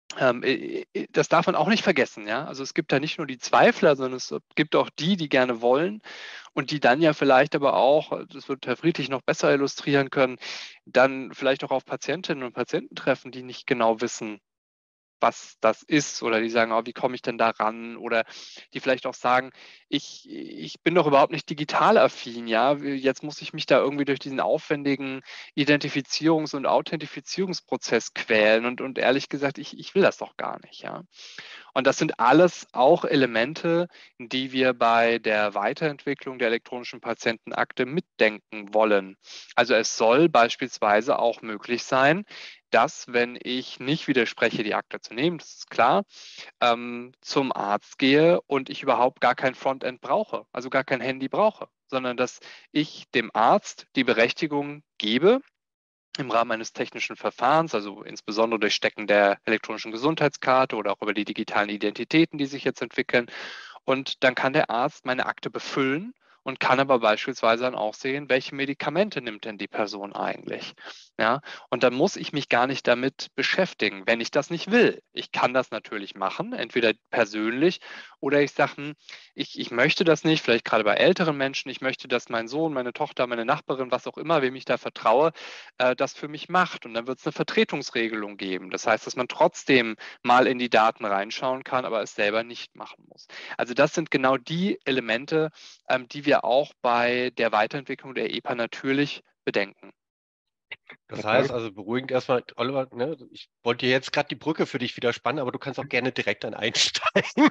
Ähm, das darf man auch nicht vergessen, ja. Also es gibt da nicht nur die Zweifler, sondern es gibt auch die, die gerne wollen und die dann ja vielleicht aber auch, das wird Herr Friedrich noch besser illustrieren können, dann vielleicht auch auf Patientinnen und Patienten treffen, die nicht genau wissen, was das ist, oder die sagen, oh, wie komme ich denn da ran, oder die vielleicht auch sagen, ich, ich bin doch überhaupt nicht digital affin, ja, jetzt muss ich mich da irgendwie durch diesen aufwendigen Identifizierungs- und Authentifizierungsprozess quälen und, und ehrlich gesagt, ich, ich will das doch gar nicht, ja. Und das sind alles auch Elemente, die wir bei der Weiterentwicklung der elektronischen Patientenakte mitdenken wollen. Also es soll beispielsweise auch möglich sein, dass, wenn ich nicht widerspreche, die Akte zu nehmen, das ist klar, ähm, zum Arzt gehe und ich überhaupt gar kein Frontend brauche, also gar kein Handy brauche, sondern dass ich dem Arzt die Berechtigung gebe, im Rahmen eines technischen Verfahrens, also insbesondere durch Stecken der elektronischen Gesundheitskarte oder auch über die digitalen Identitäten, die sich jetzt entwickeln. Und dann kann der Arzt meine Akte befüllen und kann aber beispielsweise dann auch sehen, welche Medikamente nimmt denn die Person eigentlich. Ja, und dann muss ich mich gar nicht damit beschäftigen, wenn ich das nicht will. Ich kann das natürlich machen, entweder persönlich oder ich sage, ich, ich möchte das nicht, vielleicht gerade bei älteren Menschen, ich möchte, dass mein Sohn, meine Tochter, meine Nachbarin, was auch immer, wem ich da vertraue, äh, das für mich macht. Und dann wird es eine Vertretungsregelung geben. Das heißt, dass man trotzdem mal in die Daten reinschauen kann, aber es selber nicht machen muss. Also das sind genau die Elemente, ähm, die wir auch bei der Weiterentwicklung der E P A natürlich bedenken. Das heißt also beruhigend erstmal, Oliver, ne, ich wollte jetzt gerade die Brücke für dich wieder spannen, aber du kannst auch gerne direkt dann einsteigen.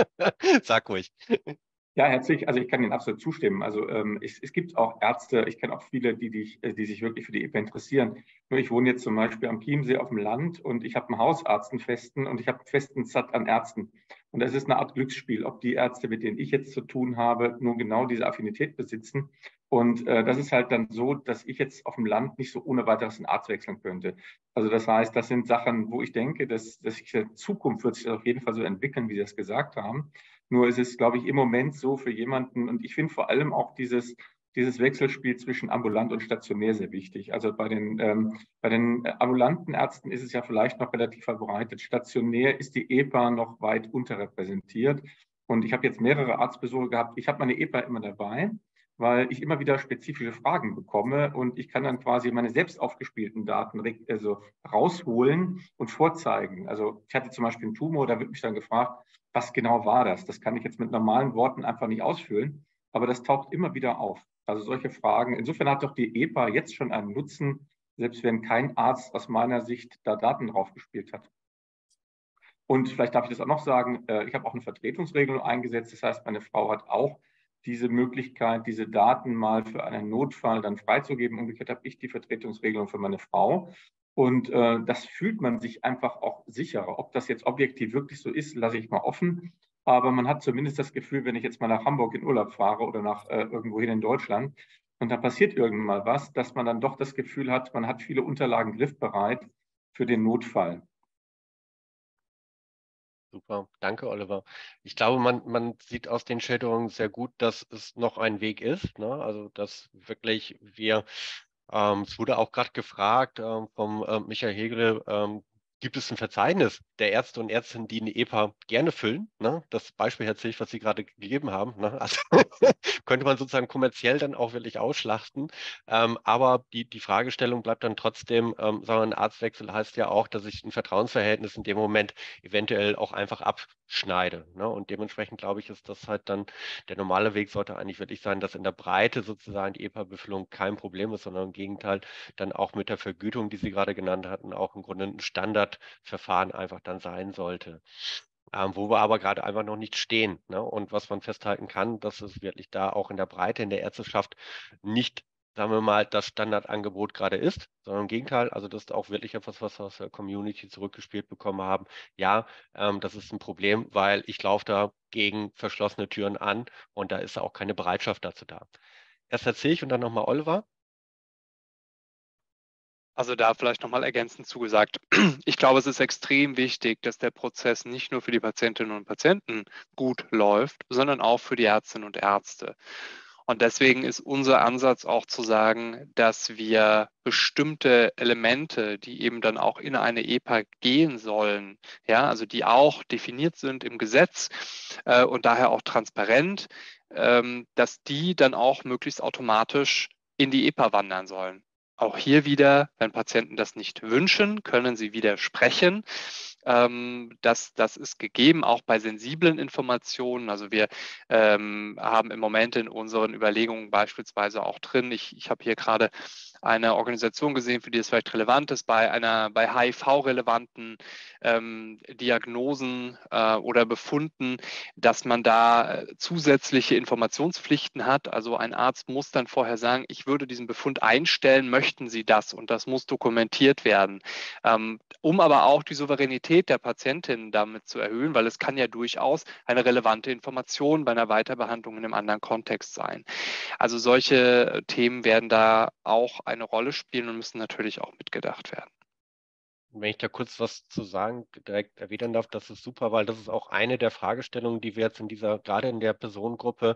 Sag ruhig. Ja, herzlich. Also ich kann Ihnen absolut zustimmen. Also ähm, es, es gibt auch Ärzte, ich kenne auch viele, die, die, die sich wirklich für die E P A interessieren. Nur ich wohne jetzt zum Beispiel am Chiemsee auf dem Land und ich habe einen Hausarzt, einen festen, und ich habe einen festen Set an Ärzten. Und das ist eine Art Glücksspiel, ob die Ärzte, mit denen ich jetzt zu tun habe, nur genau diese Affinität besitzen. Und äh, das ist halt dann so, dass ich jetzt auf dem Land nicht so ohne weiteres einen Arzt wechseln könnte. Also das heißt, das sind Sachen, wo ich denke, dass, dass ich in Zukunft wird sich das auf jeden Fall so entwickeln, wie Sie es gesagt haben. Nur ist es, glaube ich, im Moment so für jemanden, und ich finde vor allem auch dieses, dieses Wechselspiel zwischen ambulant und stationär sehr wichtig. Also bei den, ähm, bei den ambulanten Ärzten ist es ja vielleicht noch relativ verbreitet. Stationär ist die E P A noch weit unterrepräsentiert. Und ich habe jetzt mehrere Arztbesuche gehabt. Ich habe meine E P A immer dabei, weil ich immer wieder spezifische Fragen bekomme und ich kann dann quasi meine selbst aufgespielten Daten also rausholen und vorzeigen. Also ich hatte zum Beispiel einen Tumor, da wird mich dann gefragt, was genau war das? Das kann ich jetzt mit normalen Worten einfach nicht ausfüllen, aber das taucht immer wieder auf. Also solche Fragen. Insofern hat doch die E P A jetzt schon einen Nutzen, selbst wenn kein Arzt aus meiner Sicht da Daten draufgespielt hat. Und vielleicht darf ich das auch noch sagen, ich habe auch eine Vertretungsregelung eingesetzt. Das heißt, meine Frau hat auch diese Möglichkeit, diese Daten mal für einen Notfall dann freizugeben. Umgekehrt habe ich die Vertretungsregelung für meine Frau. Und äh, das fühlt man sich einfach auch sicherer. Ob das jetzt objektiv wirklich so ist, lasse ich mal offen. Aber man hat zumindest das Gefühl, wenn ich jetzt mal nach Hamburg in Urlaub fahre oder nach äh, irgendwohin in Deutschland und da passiert irgendwann mal was, dass man dann doch das Gefühl hat, man hat viele Unterlagen griffbereit für den Notfall. Super, danke Oliver. Ich glaube, man, man sieht aus den Schilderungen sehr gut, dass es noch ein Weg ist. Ne? Also, dass wirklich wir, ähm, es wurde auch gerade gefragt ähm, vom äh, Michael Hegele, ähm, gibt es ein Verzeichnis der Ärzte und Ärztinnen, die eine E P A gerne füllen? Ne? Das Beispiel erzähle was Sie gerade gegeben haben. Ne? Also könnte man sozusagen kommerziell dann auch wirklich ausschlachten. Ähm, aber die, die Fragestellung bleibt dann trotzdem, ähm, sagen wir, ein Arztwechsel heißt ja auch, dass ich ein Vertrauensverhältnis in dem Moment eventuell auch einfach abschneide. Ne? Und dementsprechend glaube ich, ist das halt dann, der normale Weg sollte eigentlich wirklich sein, dass in der Breite sozusagen die E P A-Befüllung kein Problem ist, sondern im Gegenteil dann auch mit der Vergütung, die Sie gerade genannt hatten, auch im Grunde ein Standardverfahren einfach dann sein sollte. Ähm, wo wir aber gerade einfach noch nicht stehen. Ne? Und was man festhalten kann, dass es wirklich da auch in der Breite in der Ärzteschaft nicht, sagen wir mal, das Standardangebot gerade ist, sondern im Gegenteil, also das ist auch wirklich etwas, was wir aus der Community zurückgespielt bekommen haben. Ja, ähm, das ist ein Problem, weil ich laufe da gegen verschlossene Türen an und da ist auch keine Bereitschaft dazu da. Erst erzähle ich und dann nochmal Oliver. Also da vielleicht nochmal ergänzend zugesagt. Ich glaube, es ist extrem wichtig, dass der Prozess nicht nur für die Patientinnen und Patienten gut läuft, sondern auch für die Ärztinnen und Ärzte. Und deswegen ist unser Ansatz auch zu sagen, dass wir bestimmte Elemente, die eben dann auch in eine E P A gehen sollen, ja, also die auch definiert sind im Gesetz äh, und daher auch transparent, ähm, dass die dann auch möglichst automatisch in die E P A wandern sollen. Auch hier wieder, wenn Patienten das nicht wünschen, können sie widersprechen. Ähm, das, das ist gegeben, auch bei sensiblen Informationen. Also wir ähm, haben im Moment in unseren Überlegungen beispielsweise auch drin, ich, ich habe hier gerade eine Organisation gesehen, für die es vielleicht relevant ist, bei einer bei H I V-relevanten ähm, Diagnosen äh, oder Befunden, dass man da äh, zusätzliche Informationspflichten hat. Also ein Arzt muss dann vorher sagen, ich würde diesen Befund einstellen, möchten Sie das? Und das muss dokumentiert werden, ähm, um aber auch die Souveränität der Patientin damit zu erhöhen, weil es kann ja durchaus eine relevante Information bei einer Weiterbehandlung in einem anderen Kontext sein. Also solche Themen werden da auch eine Rolle spielen und müssen natürlich auch mitgedacht werden. Wenn ich da kurz was zu sagen direkt erwidern darf, das ist super, weil das ist auch eine der Fragestellungen, die wir jetzt in dieser, gerade in der Personengruppe,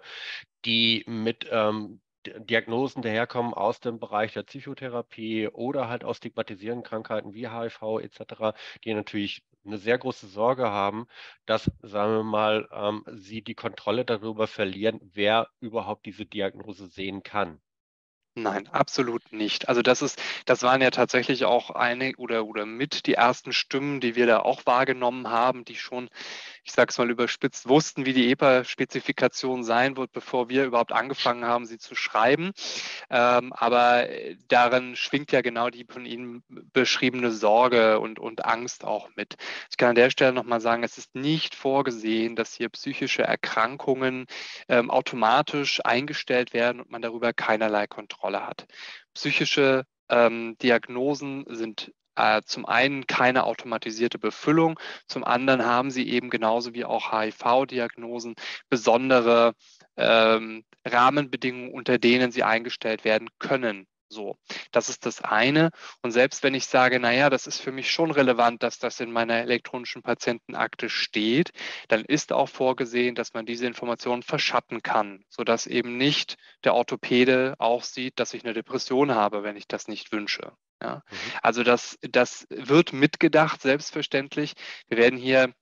die mit ähm, Diagnosen daherkommen aus dem Bereich der Psychotherapie oder halt aus stigmatisierenden Krankheiten wie H I V et cetera, die natürlich eine sehr große Sorge haben, dass, sagen wir mal, ähm, sie die Kontrolle darüber verlieren, wer überhaupt diese Diagnose sehen kann. Nein, absolut nicht. Also das ist, das waren ja tatsächlich auch eine oder, oder mit die ersten Stimmen, die wir da auch wahrgenommen haben, die schon, ich sage es mal überspitzt, wussten, wie die E P A-Spezifikation sein wird, bevor wir überhaupt angefangen haben, sie zu schreiben. Ähm, aber darin schwingt ja genau die von Ihnen beschriebene Sorge und, und Angst auch mit. Ich kann an der Stelle nochmal sagen, es ist nicht vorgesehen, dass hier psychische Erkrankungen ähm, automatisch eingestellt werden und man darüber keinerlei Kontrolle hat. Psychische ähm, Diagnosen sind äh, zum einen keine automatisierte Befüllung, zum anderen haben sie eben genauso wie auch H I V-Diagnosen besondere ähm, Rahmenbedingungen, unter denen sie eingestellt werden können. So, das ist das eine. Und selbst wenn ich sage, naja, das ist für mich schon relevant, dass das in meiner elektronischen Patientenakte steht, dann ist auch vorgesehen, dass man diese Informationen verschatten kann, sodass eben nicht der Orthopäde auch sieht, dass ich eine Depression habe, wenn ich das nicht wünsche. Ja? Mhm. Also das, das wird mitgedacht, selbstverständlich. Wir werden hier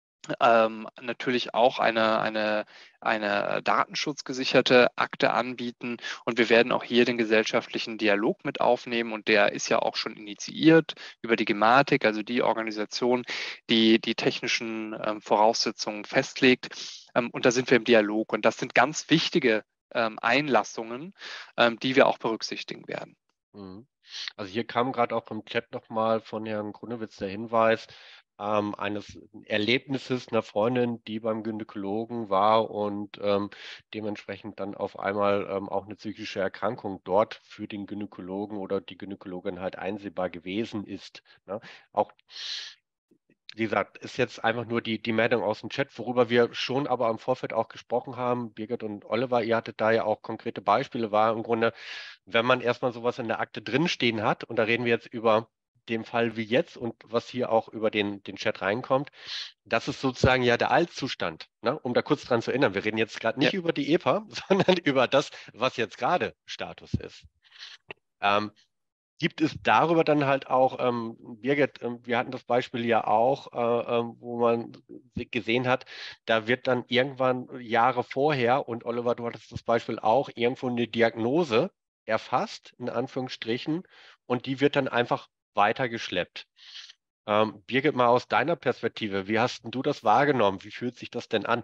Ähm, natürlich auch eine, eine, eine datenschutzgesicherte Akte anbieten und wir werden auch hier den gesellschaftlichen Dialog mit aufnehmen und der ist ja auch schon initiiert über die Gematik, also die Organisation, die die technischen ähm, Voraussetzungen festlegt, ähm, und da sind wir im Dialog und das sind ganz wichtige ähm, Einlassungen, ähm, die wir auch berücksichtigen werden. Also hier kam gerade auch im Chat nochmal von Herrn Grunewitz der Hinweis, Ähm, eines Erlebnisses einer Freundin, die beim Gynäkologen war und ähm, dementsprechend dann auf einmal ähm, auch eine psychische Erkrankung dort für den Gynäkologen oder die Gynäkologin halt einsehbar gewesen ist. Ne? Auch, wie gesagt, ist jetzt einfach nur die, die Meldung aus dem Chat, worüber wir schon aber im Vorfeld auch gesprochen haben. Birgit und Oliver, ihr hattet da ja auch konkrete Beispiele, war im Grunde, wenn man erstmal sowas in der Akte drinstehen hat, und da reden wir jetzt über dem Fall wie jetzt und was hier auch über den, den Chat reinkommt, das ist sozusagen ja der Altzustand, ne? Um da kurz dran zu erinnern. Wir reden jetzt gerade nicht ja. über die E P A, sondern über das, was jetzt gerade Status ist. Ähm, gibt es darüber dann halt auch, ähm, Birgit, äh, wir hatten das Beispiel ja auch, äh, äh, wo man gesehen hat, da wird dann irgendwann Jahre vorher, und Oliver, du hattest das Beispiel auch, irgendwo eine Diagnose erfasst, in Anführungsstrichen, und die wird dann einfach weitergeschleppt. Ähm, Birgit, mal aus deiner Perspektive, wie hast denn du das wahrgenommen? Wie fühlt sich das denn an?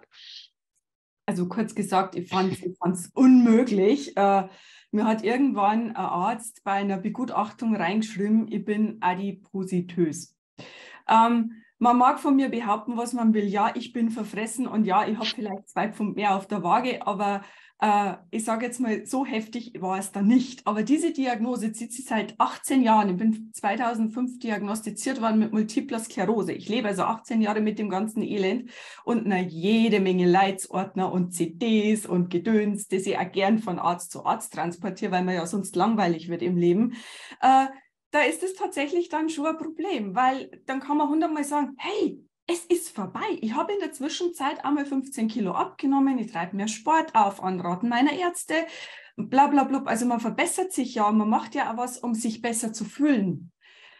Also kurz gesagt, ich fand es unmöglich. Äh, mir hat irgendwann ein Arzt bei einer Begutachtung reingeschrieben, ich bin adipositös. Ähm, man mag von mir behaupten, was man will. Ja, ich bin verfressen und ja, ich habe vielleicht zwei Pfund mehr auf der Waage, aber äh, ich sage jetzt mal, so heftig war es da nicht. Aber diese Diagnose zieht sich seit achtzehn Jahren. Ich bin zweitausendfünf diagnostiziert worden mit Multipler Sklerose. Ich lebe also achtzehn Jahre mit dem ganzen Elend und na, jede Menge Leitsordner und C Ds und Gedöns, das ich auch gern von Arzt zu Arzt transportiere, weil man ja sonst langweilig wird im Leben. Äh, Da ist es tatsächlich dann schon ein Problem, weil dann kann man hundertmal sagen, hey, Es ist vorbei. Ich habe in der Zwischenzeit einmal fünfzehn Kilo abgenommen, ich treibe mehr Sport auf, Anraten meiner Ärzte, bla bla bla. Also man verbessert sich ja, man macht ja auch was, um sich besser zu fühlen.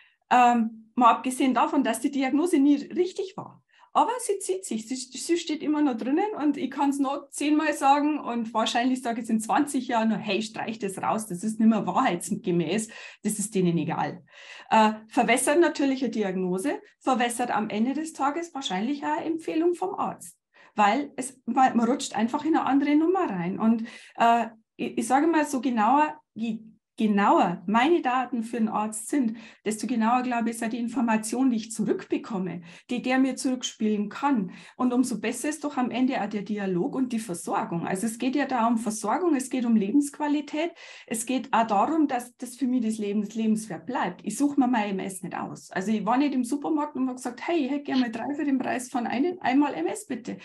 Ähm, mal abgesehen davon, dass die Diagnose nie richtig war. Aber sie zieht sich, sie, sie steht immer noch drinnen und ich kann es noch zehnmal sagen und wahrscheinlich sage ich es in zwanzig Jahren noch, hey, streich das raus, das ist nicht mehr wahrheitsgemäß, das ist denen egal. Äh, verwässert natürlich eine Diagnose, verwässert am Ende des Tages wahrscheinlich auch eine Empfehlung vom Arzt, weil es, man, man rutscht einfach in eine andere Nummer rein. Und äh, ich, ich sage mal so genauer, je genauer meine Daten für den Arzt sind, desto genauer, glaube ich, ist ja die Information, die ich zurückbekomme, die der mir zurückspielen kann. Und umso besser ist doch am Ende auch der Dialog und die Versorgung. Also es geht ja da um Versorgung, es geht um Lebensqualität, es geht auch darum, dass das für mich das Lebens lebenswert bleibt. Ich suche mir mein M S nicht aus. Also ich war nicht im Supermarkt und habe gesagt, hey, ich hätte gerne mal drei für den Preis von einem, einmal M S bitte.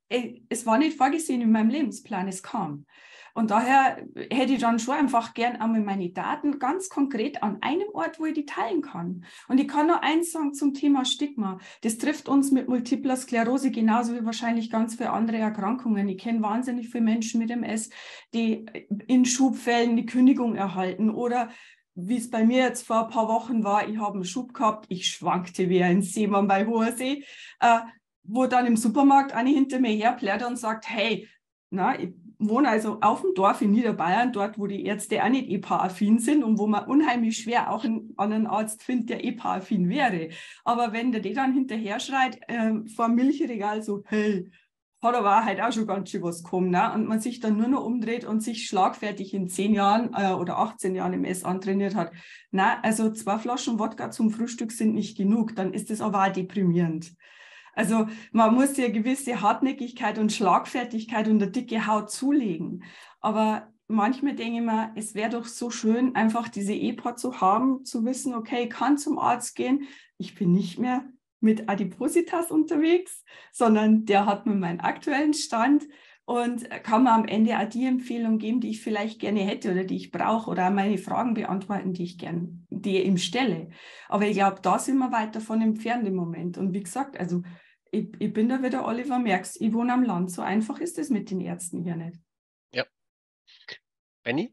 Es war nicht vorgesehen in meinem Lebensplan, es kam. Und daher hätte ich dann schon einfach gern einmal meine Daten ganz konkret an einem Ort, wo ich die teilen kann. Und ich kann noch eins sagen zum Thema Stigma. Das trifft uns mit Multipler Sklerose genauso wie wahrscheinlich ganz viele andere Erkrankungen. Ich kenne wahnsinnig viele Menschen mit M S, die in Schubfällen die Kündigung erhalten oder wie es bei mir jetzt vor ein paar Wochen war, ich habe einen Schub gehabt, ich schwankte wie ein Seemann bei hoher See, äh, wo dann im Supermarkt eine hinter mir herplärt und sagt, hey, na, ich wohne also auf dem Dorf in Niederbayern, dort, wo die Ärzte auch nicht E P A-affin sind und wo man unheimlich schwer auch einen anderen Arzt findet, der E P A-affin wäre. Aber wenn der die dann hinterher schreit, äh, vor dem Milchregal so, hey, hat aber halt auch schon ganz schön was gekommen, ne? Und man sich dann nur noch umdreht und sich schlagfertig in zehn Jahren äh, oder achtzehn Jahren M S antrainiert hat. Na, also zwei Flaschen Wodka zum Frühstück sind nicht genug, dann ist das aber auch deprimierend. Also man muss ja gewisse Hartnäckigkeit und Schlagfertigkeit und eine dicke Haut zulegen. Aber manchmal denke ich mir, es wäre doch so schön, einfach diese E P A zu haben, zu wissen, okay, ich kann zum Arzt gehen, ich bin nicht mehr mit Adipositas unterwegs, sondern der hat mir meinen aktuellen Stand und kann mir am Ende auch die Empfehlung geben, die ich vielleicht gerne hätte oder die ich brauche oder auch meine Fragen beantworten, die ich gerne, die ich ihm stelle. Aber ich glaube, da sind wir weit davon entfernt im Moment. Und wie gesagt, also ich, ich bin da wieder Oliver Merx, ich wohne am Land. So einfach ist es mit den Ärzten hier nicht. Ja. Benni?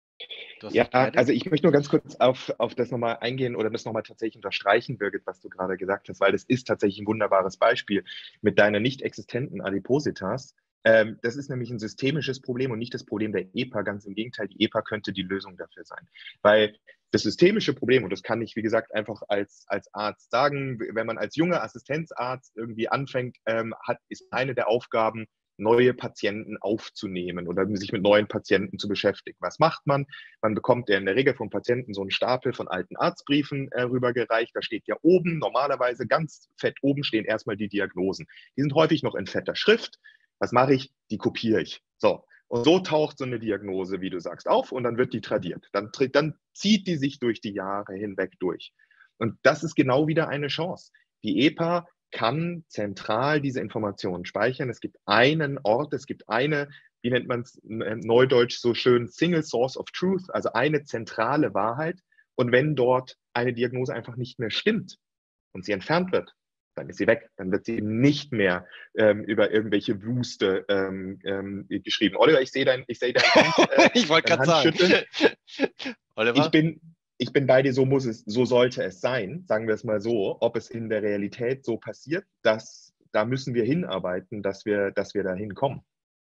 Ja, also ich möchte nur ganz kurz auf, auf das nochmal eingehen oder das nochmal tatsächlich unterstreichen, Birgit, was du gerade gesagt hast, weil das ist tatsächlich ein wunderbares Beispiel mit deiner nicht existenten Adipositas. Ähm, das ist nämlich ein systemisches Problem und nicht das Problem der E P A. Ganz im Gegenteil, die E P A könnte die Lösung dafür sein. Weil das systemische Problem, und das kann ich, wie gesagt, einfach als, als Arzt sagen, wenn man als junger Assistenzarzt irgendwie anfängt, ähm, hat, ist eine der Aufgaben, neue Patienten aufzunehmen oder sich mit neuen Patienten zu beschäftigen. Was macht man? Man bekommt ja in der Regel vom Patienten so einen Stapel von alten Arztbriefen äh, rübergereicht. Da steht ja oben, normalerweise ganz fett oben stehen erstmal die Diagnosen. Die sind häufig noch in fetter Schrift. Was mache ich? Die kopiere ich. So. Und so taucht so eine Diagnose, wie du sagst, auf und dann wird die tradiert. Dann, dann zieht die sich durch die Jahre hinweg durch. Und das ist genau wieder eine Chance. Die E P A kann zentral diese Informationen speichern. Es gibt einen Ort, es gibt eine, wie nennt man es neudeutsch so schön, Single Source of Truth, also eine zentrale Wahrheit. Und wenn dort eine Diagnose einfach nicht mehr stimmt und sie entfernt wird, dann ist sie weg. Dann wird sie nicht mehr ähm, über irgendwelche Wüste ähm, ähm, geschrieben. Oliver, ich sehe dein, ich sehe dein Hand, äh, ich wollte gerade sagen. Oliver? Ich bin, ich bin bei dir, so muss es, so sollte es sein, sagen wir es mal so. Ob es in der Realität so passiert, das, da müssen wir hinarbeiten, dass wir, dass wir da hinkommen.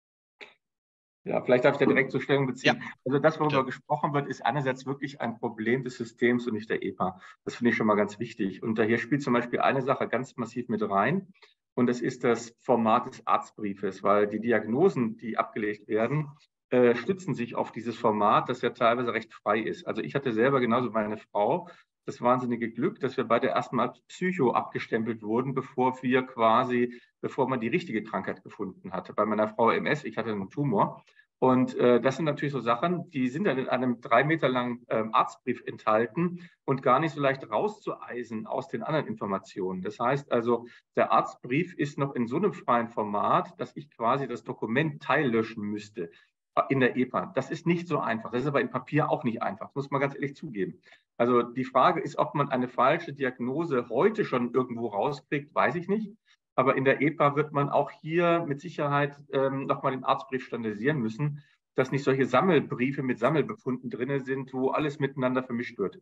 Ja, vielleicht darf ich da direkt zur Stellung beziehen. Ja. Also das, worüber ja. gesprochen wird, ist einerseits wirklich ein Problem des Systems und nicht der E P A. Das finde ich schon mal ganz wichtig. Und da hier spielt zum Beispiel eine Sache ganz massiv mit rein. Und das ist das Format des Arztbriefes, weil die Diagnosen, die abgelegt werden, äh, stützen sich auf dieses Format, das ja teilweise recht frei ist. Also ich hatte selber genauso wie meine Frau das wahnsinnige Glück, dass wir beide erstmal Psycho abgestempelt wurden, bevor wir quasi, bevor man die richtige Krankheit gefunden hatte. Bei meiner Frau M S, ich hatte einen Tumor. Und äh, das sind natürlich so Sachen, die sind dann in einem drei Meter langen ähm, Arztbrief enthalten und gar nicht so leicht rauszueisen aus den anderen Informationen. Das heißt also, der Arztbrief ist noch in so einem freien Format, dass ich quasi das Dokument teillöschen müsste. in der E P A. Das ist nicht so einfach. Das ist aber im Papier auch nicht einfach, das muss man ganz ehrlich zugeben. Also die Frage ist, ob man eine falsche Diagnose heute schon irgendwo rauskriegt, weiß ich nicht. Aber in der E P A wird man auch hier mit Sicherheit ähm, nochmal den Arztbrief standardisieren müssen, dass nicht solche Sammelbriefe mit Sammelbefunden drin sind, wo alles miteinander vermischt wird.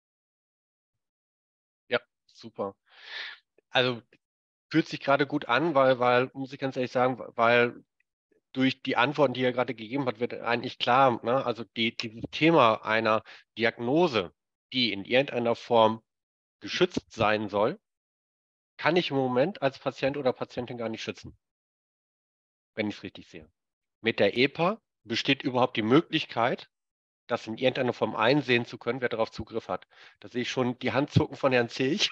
Ja, super. Also fühlt sich gerade gut an, weil, weil, muss ich ganz ehrlich sagen, weil durch die Antworten, die er gerade gegeben hat, wird eigentlich klar, ne? Also die, dieses Thema einer Diagnose, die in irgendeiner Form geschützt sein soll, kann ich im Moment als Patient oder Patientin gar nicht schützen, wenn ich es richtig sehe. Mit der E P A besteht überhaupt die Möglichkeit, das in irgendeiner Form einsehen zu können, wer darauf Zugriff hat. Da sehe ich schon die Hand zucken von Herrn Zilch.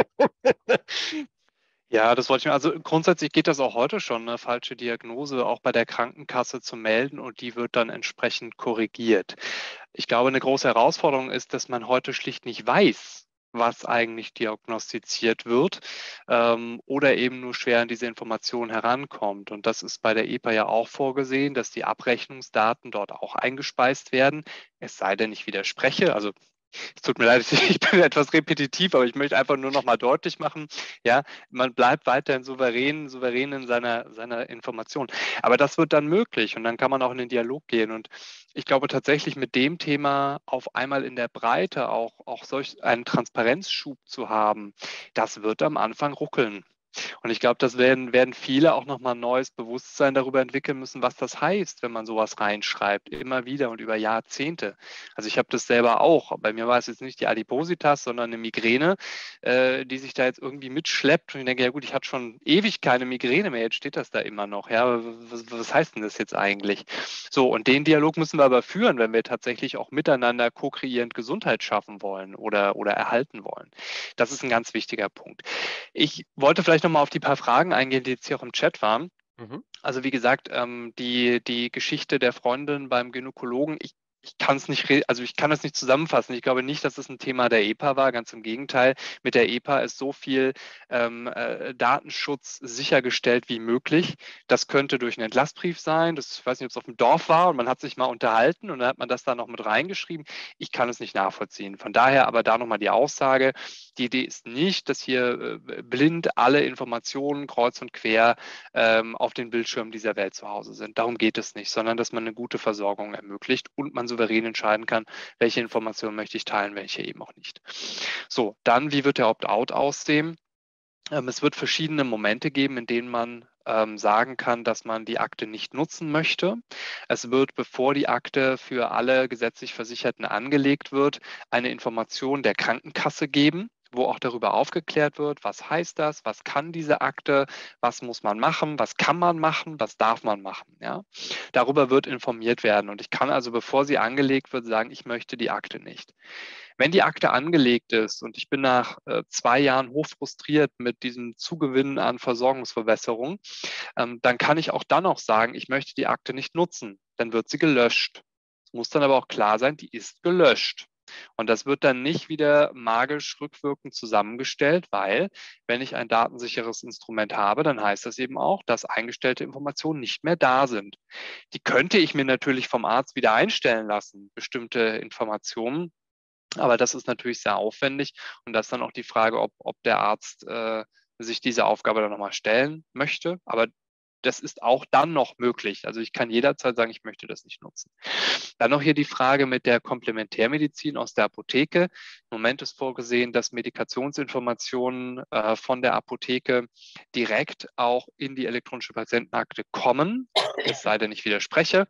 Ja, das wollte ich mir, also grundsätzlich geht das auch heute schon, eine falsche Diagnose auch bei der Krankenkasse zu melden und die wird dann entsprechend korrigiert. Ich glaube, eine große Herausforderung ist, dass man heute schlicht nicht weiß, was eigentlich diagnostiziert wird ähm, oder eben nur schwer an diese Informationen herankommt. Und das ist bei der E P A ja auch vorgesehen, dass die Abrechnungsdaten dort auch eingespeist werden, es sei denn, ich widerspreche, also es tut mir leid, ich bin etwas repetitiv, aber ich möchte einfach nur noch mal deutlich machen, ja, man bleibt weiterhin souverän, souverän in seiner, seiner Information. Aber das wird dann möglich und dann kann man auch in den Dialog gehen. Und ich glaube tatsächlich mit dem Thema auf einmal in der Breite auch, auch solch einen Transparenzschub zu haben, das wird am Anfang ruckeln. Und ich glaube, das werden, werden viele auch nochmal ein neues Bewusstsein darüber entwickeln müssen, was das heißt, wenn man sowas reinschreibt, immer wieder und über Jahrzehnte. Also ich habe das selber auch. Bei mir war es jetzt nicht die Adipositas, sondern eine Migräne, äh, die sich da jetzt irgendwie mitschleppt. Und ich denke, ja gut, ich hatte schon ewig keine Migräne mehr, jetzt steht das da immer noch. Ja, was, was heißt denn das jetzt eigentlich? So, und den Dialog müssen wir aber führen, wenn wir tatsächlich auch miteinander ko-kreierend Gesundheit schaffen wollen oder, oder erhalten wollen. Das ist ein ganz wichtiger Punkt. Ich wollte vielleicht noch mal auf die paar Fragen eingehen, die jetzt hier auch im Chat waren. Mhm. Also wie gesagt, ähm, die, die Geschichte der Freundin beim Gynäkologen, ich Ich kann es nicht, also ich kann es nicht zusammenfassen. Ich glaube nicht, dass es ein Thema der E P A war. Ganz im Gegenteil. Mit der E P A ist so viel ähm, äh, Datenschutz sichergestellt wie möglich. Das könnte durch einen Entlassbrief sein. Das, ich weiß nicht, ob es auf dem Dorf war und man hat sich mal unterhalten und dann hat man das da noch mit reingeschrieben. Ich kann es nicht nachvollziehen. Von daher aber da nochmal die Aussage. Die Idee ist nicht, dass hier äh, blind alle Informationen kreuz und quer ähm, auf den Bildschirmen dieser Welt zu Hause sind. Darum geht es nicht, sondern dass man eine gute Versorgung ermöglicht und man souverän entscheiden kann, welche Informationen möchte ich teilen, welche eben auch nicht. So, dann, wie wird der Opt-out aussehen? Ähm, es wird verschiedene Momente geben, in denen man ähm, sagen kann, dass man die Akte nicht nutzen möchte. Es wird, bevor die Akte für alle gesetzlich Versicherten angelegt wird, eine Information der Krankenkasse geben, wo auch darüber aufgeklärt wird, was heißt das, was kann diese Akte, was muss man machen, was kann man machen, was darf man machen. Ja? Darüber wird informiert werden und ich kann also, bevor sie angelegt wird, sagen, ich möchte die Akte nicht. Wenn die Akte angelegt ist und ich bin nach äh, zwei Jahren hochfrustriert mit diesem Zugewinn an Versorgungsverbesserung, ähm, dann kann ich auch dann noch sagen, ich möchte die Akte nicht nutzen. Dann wird sie gelöscht. Es muss dann aber auch klar sein, die ist gelöscht. Und das wird dann nicht wieder magisch rückwirkend zusammengestellt, weil wenn ich ein datensicheres Instrument habe, dann heißt das eben auch, dass eingestellte Informationen nicht mehr da sind. Die könnte ich mir natürlich vom Arzt wieder einstellen lassen, bestimmte Informationen. Aber das ist natürlich sehr aufwendig und das ist dann auch die Frage, ob, ob der Arzt äh, sich diese Aufgabe dann nochmal stellen möchte. Aber das ist auch dann noch möglich. Also ich kann jederzeit sagen, ich möchte das nicht nutzen. Dann noch hier die Frage mit der Komplementärmedizin aus der Apotheke. Im Moment ist vorgesehen, dass Medikationsinformationen äh, von der Apotheke direkt auch in die elektronische Patientenakte kommen, es sei denn, ich widerspreche.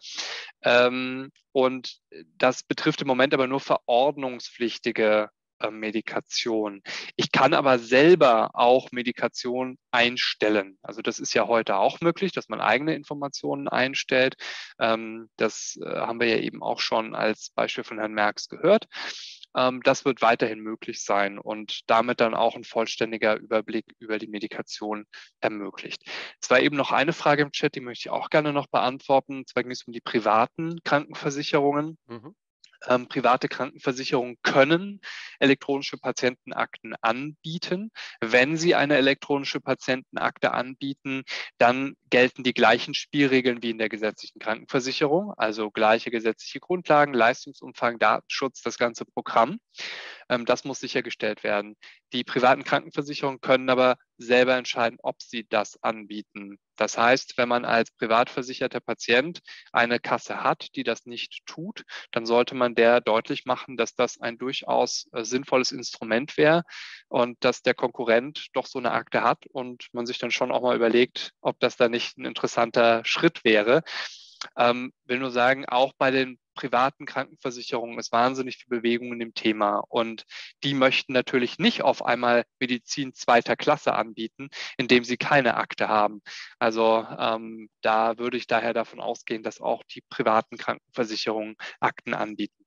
Ähm, und das betrifft im Moment aber nur verordnungspflichtige Medikation. Ich kann aber selber auch Medikation einstellen. Also das ist ja heute auch möglich, dass man eigene Informationen einstellt. Das haben wir ja eben auch schon als Beispiel von Herrn Merx gehört. Das wird weiterhin möglich sein und damit dann auch ein vollständiger Überblick über die Medikation ermöglicht. Es war eben noch eine Frage im Chat, die möchte ich auch gerne noch beantworten. Und zwar ging es um die privaten Krankenversicherungen. Mhm. Ähm, private Krankenversicherungen können elektronische Patientenakten anbieten. Wenn sie eine elektronische Patientenakte anbieten, dann gelten die gleichen Spielregeln wie in der gesetzlichen Krankenversicherung, also gleiche gesetzliche Grundlagen, Leistungsumfang, Datenschutz, das ganze Programm. Ähm, das muss sichergestellt werden. Die privaten Krankenversicherungen können aber selber entscheiden, ob sie das anbieten. Das heißt, wenn man als privat versicherter Patient eine Kasse hat, die das nicht tut, dann sollte man der deutlich machen, dass das ein durchaus äh, sinnvolles Instrument wäre und dass der Konkurrent doch so eine Akte hat und man sich dann schon auch mal überlegt, ob das da nicht ein interessanter Schritt wäre. Ähm, will nur sagen, auch bei den privaten Krankenversicherungen ist wahnsinnig viel Bewegung in dem Thema und die möchten natürlich nicht auf einmal Medizin zweiter Klasse anbieten, indem sie keine Akte haben. Also ähm, da würde ich daher davon ausgehen, dass auch die privaten Krankenversicherungen Akten anbieten.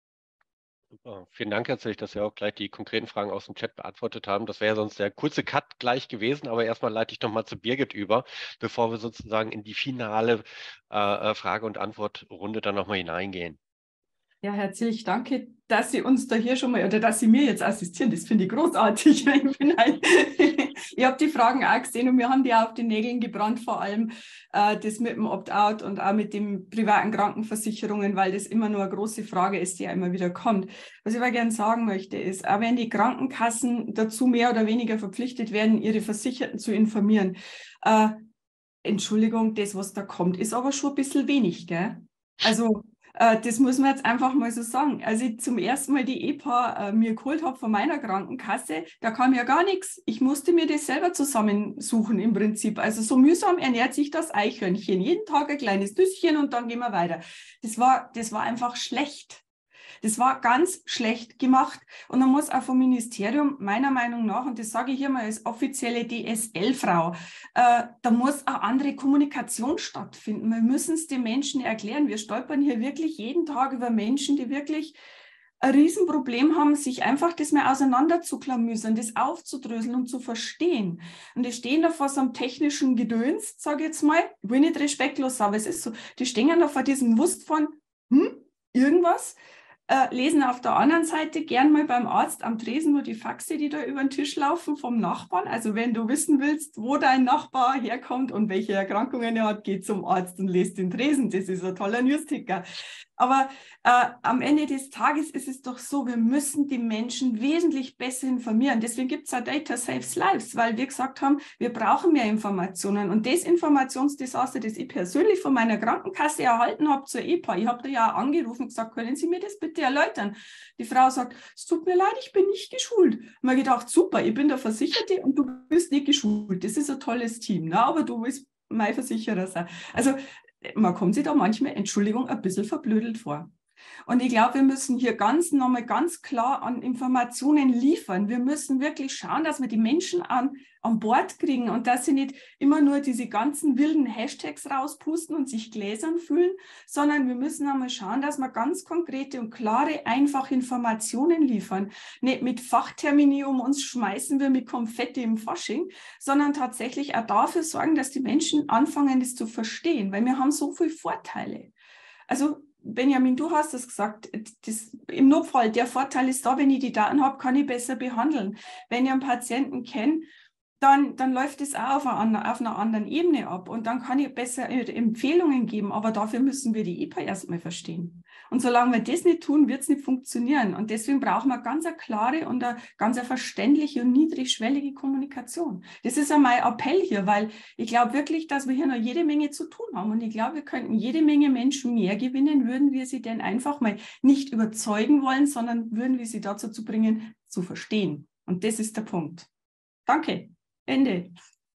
Super. Vielen Dank herzlich, dass Sie auch gleich die konkreten Fragen aus dem Chat beantwortet haben. Das wäre sonst der kurze Cut gleich gewesen, aber erstmal leite ich nochmal zu Birgit über, bevor wir sozusagen in die finale äh, Frage- und Antwortrunde dann nochmal hineingehen. Ja, herzlich danke, dass Sie uns da hier schon mal, oder dass Sie mir jetzt assistieren. Das finde ich großartig. Ich bin ein, ich habe die Fragen auch gesehen und wir haben die auch auf den Nägeln gebrannt, vor allem äh, das mit dem Opt-out und auch mit den privaten Krankenversicherungen, weil das immer nur eine große Frage ist, die ja immer wieder kommt. Was ich aber gerne sagen möchte, ist, auch wenn die Krankenkassen dazu mehr oder weniger verpflichtet werden, ihre Versicherten zu informieren, äh, Entschuldigung, das, was da kommt, ist aber schon ein bisschen wenig, gell? Also das muss man jetzt einfach mal so sagen. Als ich zum ersten Mal die E P A äh, mir geholt habe von meiner Krankenkasse, da kam ja gar nichts. Ich musste mir das selber zusammensuchen im Prinzip. Also so mühsam ernährt sich das Eichhörnchen. Jeden Tag ein kleines Nüsschen und dann gehen wir weiter. Das war, das war einfach schlecht. Das war ganz schlecht gemacht. Und dann muss auch vom Ministerium meiner Meinung nach, und das sage ich hier mal als offizielle D S L-Frau, äh, da muss eine andere Kommunikation stattfinden. Wir müssen es den Menschen erklären. Wir stolpern hier wirklich jeden Tag über Menschen, die wirklich ein Riesenproblem haben, sich einfach das mal auseinanderzuklamüsern, das aufzudröseln und zu verstehen. Und die stehen da vor so einem technischen Gedöns, sage ich jetzt mal, ich will nicht respektlos, aber es ist so, die stehen da vor diesem Wust von, hm, irgendwas, Äh, lesen auf der anderen Seite gern mal beim Arzt am Tresen nur die Faxe, die da über den Tisch laufen vom Nachbarn. Also wenn du wissen willst, wo dein Nachbar herkommt und welche Erkrankungen er hat, geh zum Arzt und lest den Tresen. Das ist ein toller Newsticker. Aber äh, am Ende des Tages ist es doch so, wir müssen die Menschen wesentlich besser informieren. Deswegen gibt es auch Data Saves Lives, weil wir gesagt haben, wir brauchen mehr Informationen. Und das Informationsdesaster, das ich persönlich von meiner Krankenkasse erhalten habe zur E P A, ich habe da ja auch angerufen und gesagt, können Sie mir das bitte erläutern? Die Frau sagt, es tut mir leid, ich bin nicht geschult. Und ich habe gedacht, super, ich bin der Versicherte und du bist nicht geschult. Das ist ein tolles Team, ne? Aber du bist mein Versicherer sein. Also man kommt sich da manchmal, Entschuldigung, ein bisschen verblödelt vor. Und ich glaube, wir müssen hier ganz nochmal ganz klar an Informationen liefern. Wir müssen wirklich schauen, dass wir die Menschen an, an Bord kriegen und dass sie nicht immer nur diese ganzen wilden Hashtags rauspusten und sich gläsern fühlen, sondern wir müssen einmal schauen, dass wir ganz konkrete und klare, einfache Informationen liefern. Nicht mit Fachtermini um uns schmeißen wir mit Konfetti im Fasching, sondern tatsächlich auch dafür sorgen, dass die Menschen anfangen, das zu verstehen, weil wir haben so viele Vorteile. Also Benjamin, du hast es gesagt, das, im Notfall, der Vorteil ist da, wenn ich die Daten habe, kann ich besser behandeln. Wenn ich einen Patienten kenne, dann, dann läuft es auch auf einer, auf einer anderen Ebene ab und dann kann ich besser Empfehlungen geben, aber dafür müssen wir die E P A erstmal verstehen. Und solange wir das nicht tun, wird es nicht funktionieren. Und deswegen brauchen wir ganz eine klare und eine ganz eine verständliche und niedrigschwellige Kommunikation. Das ist ja mein Appell hier, weil ich glaube wirklich, dass wir hier noch jede Menge zu tun haben. Und ich glaube, wir könnten jede Menge Menschen mehr gewinnen, würden wir sie denn einfach mal nicht überzeugen wollen, sondern würden wir sie dazu zu bringen, zu verstehen. Und das ist der Punkt. Danke. Ende.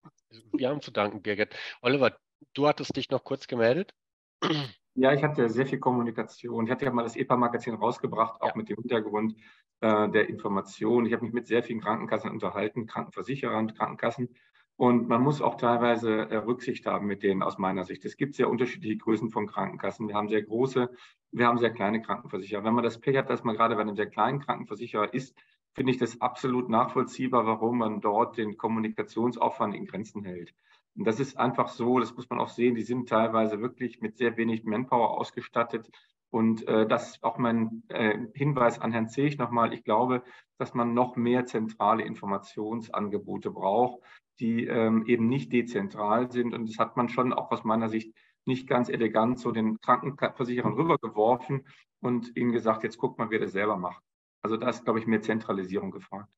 Wir haben zu danken, Birgit. Oliver, du hattest dich noch kurz gemeldet. Ja, ich hatte sehr viel Kommunikation. Ich hatte ja mal das E P A-Magazin rausgebracht, auch ja. mit dem Hintergrund äh, der Information. Ich habe mich mit sehr vielen Krankenkassen unterhalten, Krankenversicherern, Krankenkassen. Und man muss auch teilweise äh, Rücksicht haben mit denen aus meiner Sicht. Es gibt sehr unterschiedliche Größen von Krankenkassen. Wir haben sehr große, wir haben sehr kleine Krankenversicherer. Wenn man das Pech hat, dass man gerade bei einem sehr kleinen Krankenversicherer ist, finde ich das absolut nachvollziehbar, warum man dort den Kommunikationsaufwand in Grenzen hält. Und das ist einfach so, das muss man auch sehen, die sind teilweise wirklich mit sehr wenig Manpower ausgestattet. Und äh, das ist auch mein äh, Hinweis an Herrn Zech nochmal. Ich glaube, dass man noch mehr zentrale Informationsangebote braucht, die ähm, eben nicht dezentral sind. Und das hat man schon auch aus meiner Sicht nicht ganz elegant so den Krankenversicherern rübergeworfen und ihnen gesagt, jetzt guckt mal, wer das selber macht. Also da ist, glaube ich, mehr Zentralisierung gefragt.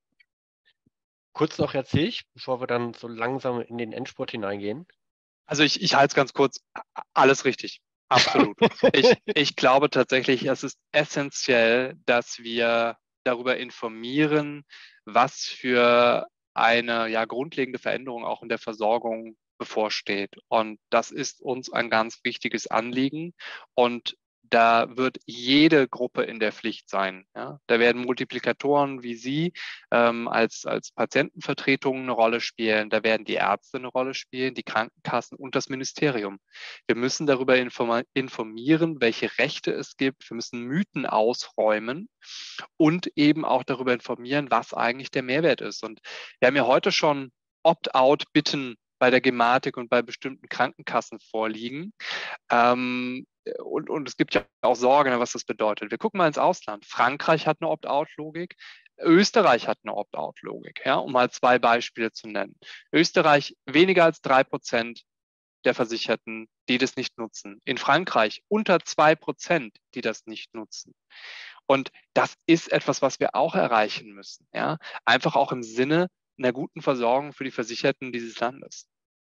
Kurz noch Herr Zech, bevor wir dann so langsam in den Endspurt hineingehen. Also ich, ich halte es ganz kurz. Alles richtig. Absolut. ich, ich glaube tatsächlich, es ist essentiell, dass wir darüber informieren, was für eine ja, grundlegende Veränderung auch in der Versorgung bevorsteht. Und das ist uns ein ganz wichtiges Anliegen. Und da wird jede Gruppe in der Pflicht sein. Ja? Da werden Multiplikatoren wie Sie ähm, als, als Patientenvertretungen eine Rolle spielen. Da werden die Ärzte eine Rolle spielen, die Krankenkassen und das Ministerium. Wir müssen darüber informieren, welche Rechte es gibt. Wir müssen Mythen ausräumen und eben auch darüber informieren, was eigentlich der Mehrwert ist. Und wir haben ja heute schon Opt-out-Bitten bei der Gematik und bei bestimmten Krankenkassen vorliegen. Ähm, und, und es gibt ja auch Sorgen, was das bedeutet. Wir gucken mal ins Ausland. Frankreich hat eine Opt-out-Logik. Österreich hat eine Opt-out-Logik, ja, um mal zwei Beispiele zu nennen. Österreich weniger als drei Prozent der Versicherten, die das nicht nutzen. In Frankreich unter zwei Prozent, die das nicht nutzen. Und das ist etwas, was wir auch erreichen müssen. Ja? Einfach auch im Sinne einer guten Versorgung für die Versicherten dieses Landes.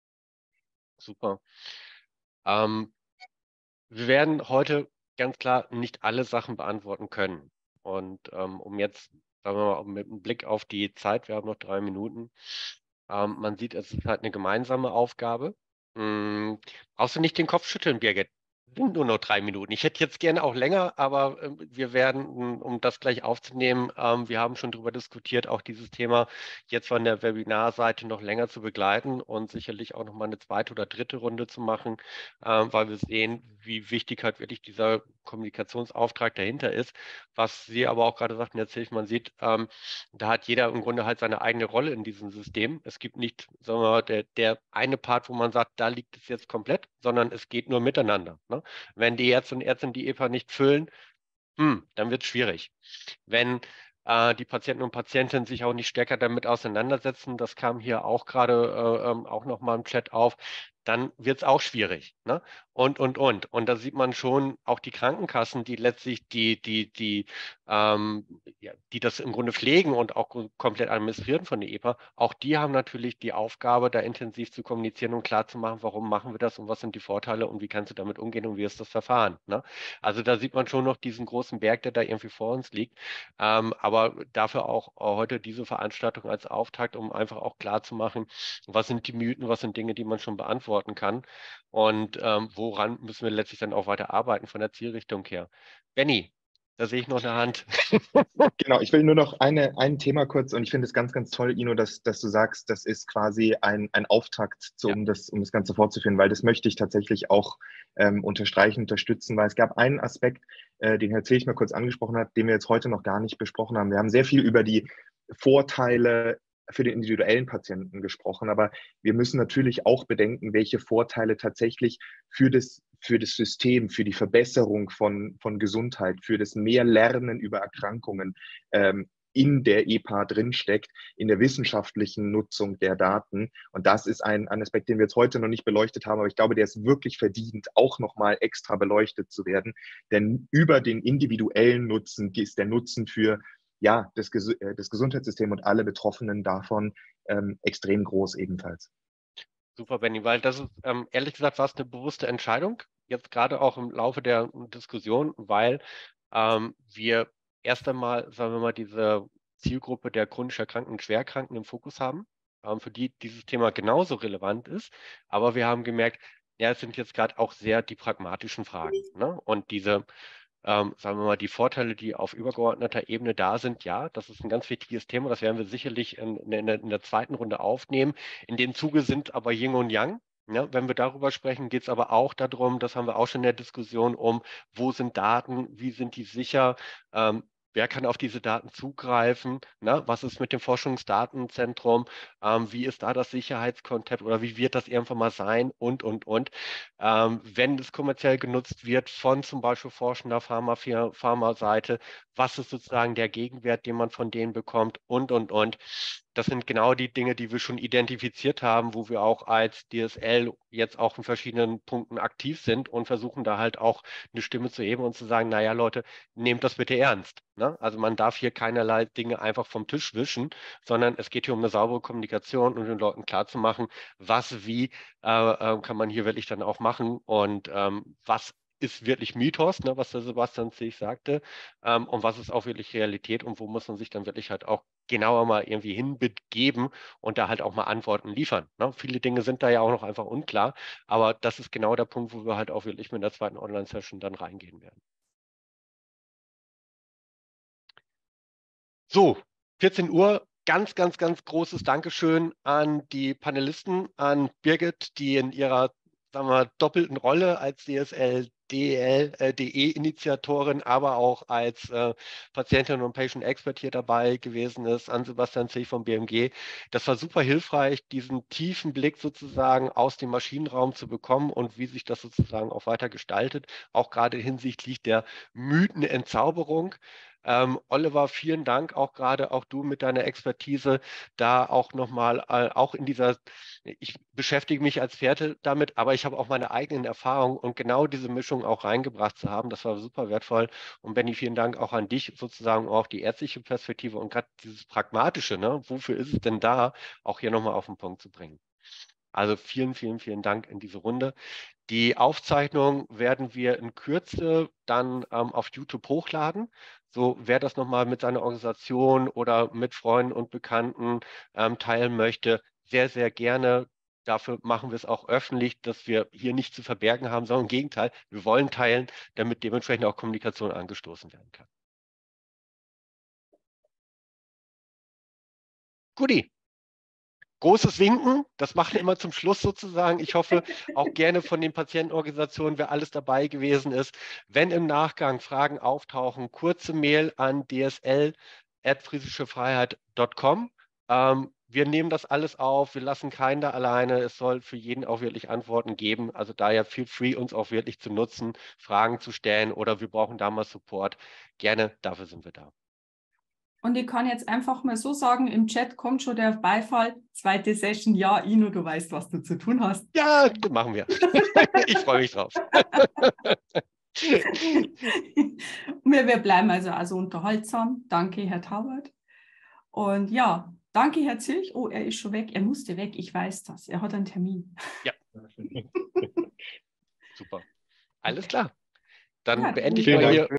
Super. Ähm, wir werden heute ganz klar nicht alle Sachen beantworten können. Und ähm, um jetzt, sagen wir mal, mit einem Blick auf die Zeit, wir haben noch drei Minuten, ähm, man sieht, es ist halt eine gemeinsame Aufgabe. Hm, brauchst du nicht den Kopf schütteln, Birgit? Sind nur noch drei Minuten. Ich hätte jetzt gerne auch länger, aber äh, wir werden, um das gleich aufzunehmen, ähm, wir haben schon darüber diskutiert, auch dieses Thema jetzt von der Webinarseite noch länger zu begleiten und sicherlich auch noch mal eine zweite oder dritte Runde zu machen, ähm, weil wir sehen, wie wichtig halt wirklich dieser Kommunikationsauftrag dahinter ist. Was Sie aber auch gerade sagten, erzählt, man sieht, ähm, da hat jeder im Grunde halt seine eigene Rolle in diesem System. Es gibt nicht, sagen wir mal, der, der eine Part, wo man sagt, da liegt es jetzt komplett, sondern es geht nur miteinander. Ne? Wenn die Ärzte und Ärztinnen die E P A nicht füllen, hm, dann wird es schwierig. Wenn äh, die Patienten und Patientinnen sich auch nicht stärker damit auseinandersetzen, das kam hier auch gerade äh, ähm, auch nochmal im Chat auf, dann wird es auch schwierig. Ne? Und, und, und. Und da sieht man schon auch die Krankenkassen, die letztlich die, die, die, ähm, ja, die das im Grunde pflegen und auch komplett administrieren von der E P A, auch die haben natürlich die Aufgabe, da intensiv zu kommunizieren und klarzumachen, warum machen wir das und was sind die Vorteile und wie kannst du damit umgehen und wie ist das Verfahren. Ne? Also da sieht man schon noch diesen großen Berg, der da irgendwie vor uns liegt. Ähm, aber dafür auch heute diese Veranstaltung als Auftakt, um einfach auch klarzumachen, was sind die Mythen, was sind Dinge, die man schon beantworten kann und ähm, woran müssen wir letztlich dann auch weiter arbeiten von der Zielrichtung her. Benny, da sehe ich noch eine Hand. Genau, ich will nur noch eine, ein Thema kurz, und ich finde es ganz, ganz toll, Ino, dass, dass du sagst, das ist quasi ein, ein Auftakt, so, um, ja. das, um das Ganze fortzuführen, weil das möchte ich tatsächlich auch ähm, unterstreichen, unterstützen, weil es gab einen Aspekt, äh, den Herr Zech mal kurz angesprochen hat, den wir jetzt heute noch gar nicht besprochen haben. Wir haben sehr viel über die Vorteile für den individuellen Patienten gesprochen, aber wir müssen natürlich auch bedenken, welche Vorteile tatsächlich für das, für das System, für die Verbesserung von, von Gesundheit, für das mehr Lernen über Erkrankungen ähm, in der E P A drinsteckt, in der wissenschaftlichen Nutzung der Daten. Und das ist ein, ein Aspekt, den wir jetzt heute noch nicht beleuchtet haben, aber ich glaube, der ist wirklich verdient, auch nochmal extra beleuchtet zu werden. Denn über den individuellen Nutzen ist der Nutzen für ja, das, das Gesundheitssystem und alle Betroffenen davon ähm, extrem groß ebenfalls. Super, Benny, weil das ist, ähm, ehrlich gesagt, war es eine bewusste Entscheidung, jetzt gerade auch im Laufe der Diskussion, weil ähm, wir erst einmal, sagen wir mal, diese Zielgruppe der chronisch Erkrankten und Schwerkranken im Fokus haben, ähm, für die dieses Thema genauso relevant ist. Aber wir haben gemerkt, ja, es sind jetzt gerade auch sehr die pragmatischen Fragen. Ne? Und diese Ähm, sagen wir mal, die Vorteile, die auf übergeordneter Ebene da sind, ja, das ist ein ganz wichtiges Thema. Das werden wir sicherlich in, in, in der zweiten Runde aufnehmen. In dem Zuge sind aber Yin und Yang. Ja, wenn wir darüber sprechen, geht es aber auch darum, das haben wir auch schon in der Diskussion um, wo sind Daten, wie sind die sicher, ähm, wer kann auf diese Daten zugreifen, ne? Was ist mit dem Forschungsdatenzentrum, ähm, wie ist da das Sicherheitskonzept oder wie wird das irgendwann mal sein und, und, und. Ähm, wenn es kommerziell genutzt wird von zum Beispiel forschender Pharma, Pharma-Seite, was ist sozusagen der Gegenwert, den man von denen bekommt und, und, und. Das sind genau die Dinge, die wir schon identifiziert haben, wo wir auch als D S L jetzt auch in verschiedenen Punkten aktiv sind und versuchen da halt auch eine Stimme zu heben und zu sagen, naja Leute, nehmt das bitte ernst. Ne? Also man darf hier keinerlei Dinge einfach vom Tisch wischen, sondern es geht hier um eine saubere Kommunikation und den Leuten klarzumachen, was, wie äh, äh, kann man hier wirklich dann auch machen und ähm, was ist wirklich Mythos, ne, was der Sebastian sich sagte, ähm, und was ist auch wirklich Realität und wo muss man sich dann wirklich halt auch genauer mal irgendwie hinbegeben und da halt auch mal Antworten liefern. Ne? Viele Dinge sind da ja auch noch einfach unklar, aber das ist genau der Punkt, wo wir halt auch wirklich mit der zweiten Online-Session dann reingehen werden. So, vierzehn Uhr, ganz, ganz, ganz großes Dankeschön an die Panelisten, an Birgit, die in ihrer, sagen wir, doppelten Rolle als D S L D E-Initiatorin, aber auch als äh, Patientin und Patient Expert hier dabei gewesen ist, an Sebastian Zech vom B M G. Das war super hilfreich, diesen tiefen Blick sozusagen aus dem Maschinenraum zu bekommen und wie sich das sozusagen auch weiter gestaltet, auch gerade hinsichtlich der Mythenentzauberung. Ähm, Oliver, vielen Dank, auch gerade auch du mit deiner Expertise, da auch nochmal, äh, auch in dieser, ich beschäftige mich als Pferde damit, aber ich habe auch meine eigenen Erfahrungen und genau diese Mischung auch reingebracht zu haben, das war super wertvoll. Und Benni, vielen Dank auch an dich sozusagen, auch die ärztliche Perspektive und gerade dieses Pragmatische, ne? Wofür ist es denn da, auch hier nochmal auf den Punkt zu bringen. Also vielen, vielen, vielen Dank in diese Runde. Die Aufzeichnung werden wir in Kürze dann ähm, auf YouTube hochladen. So, wer das nochmal mit seiner Organisation oder mit Freunden und Bekannten ähm, teilen möchte, sehr, sehr gerne. Dafür machen wir es auch öffentlich, dass wir hier nichts zu verbergen haben, sondern im Gegenteil, wir wollen teilen, damit dementsprechend auch Kommunikation angestoßen werden kann. Guti. Großes Winken, das machen wir immer zum Schluss sozusagen. Ich hoffe auch gerne von den Patientenorganisationen, wer alles dabei gewesen ist. Wenn im Nachgang Fragen auftauchen, kurze Mail an d s l at friesischefreiheit punkt com. Ähm, wir nehmen das alles auf, wir lassen keinen da alleine. Es soll für jeden auch wirklich Antworten geben. Also daher feel free, uns auch wirklich zu nutzen, Fragen zu stellen oder wir brauchen da mal Support. Gerne, dafür sind wir da. Und ich kann jetzt einfach mal so sagen, im Chat kommt schon der Beifall, zweite Session, ja, Ino, du weißt, was du zu tun hast. Ja, das machen wir. Ich freue mich drauf. wir, wir bleiben also, also unterhaltsam. Danke, Herr Taubert. Und ja, danke, Herr Zilch. Oh, er ist schon weg. Er musste weg. Ich weiß das. Er hat einen Termin. Ja. Super. Alles klar. Dann Ja, beende ich Vielen mal Dank. hier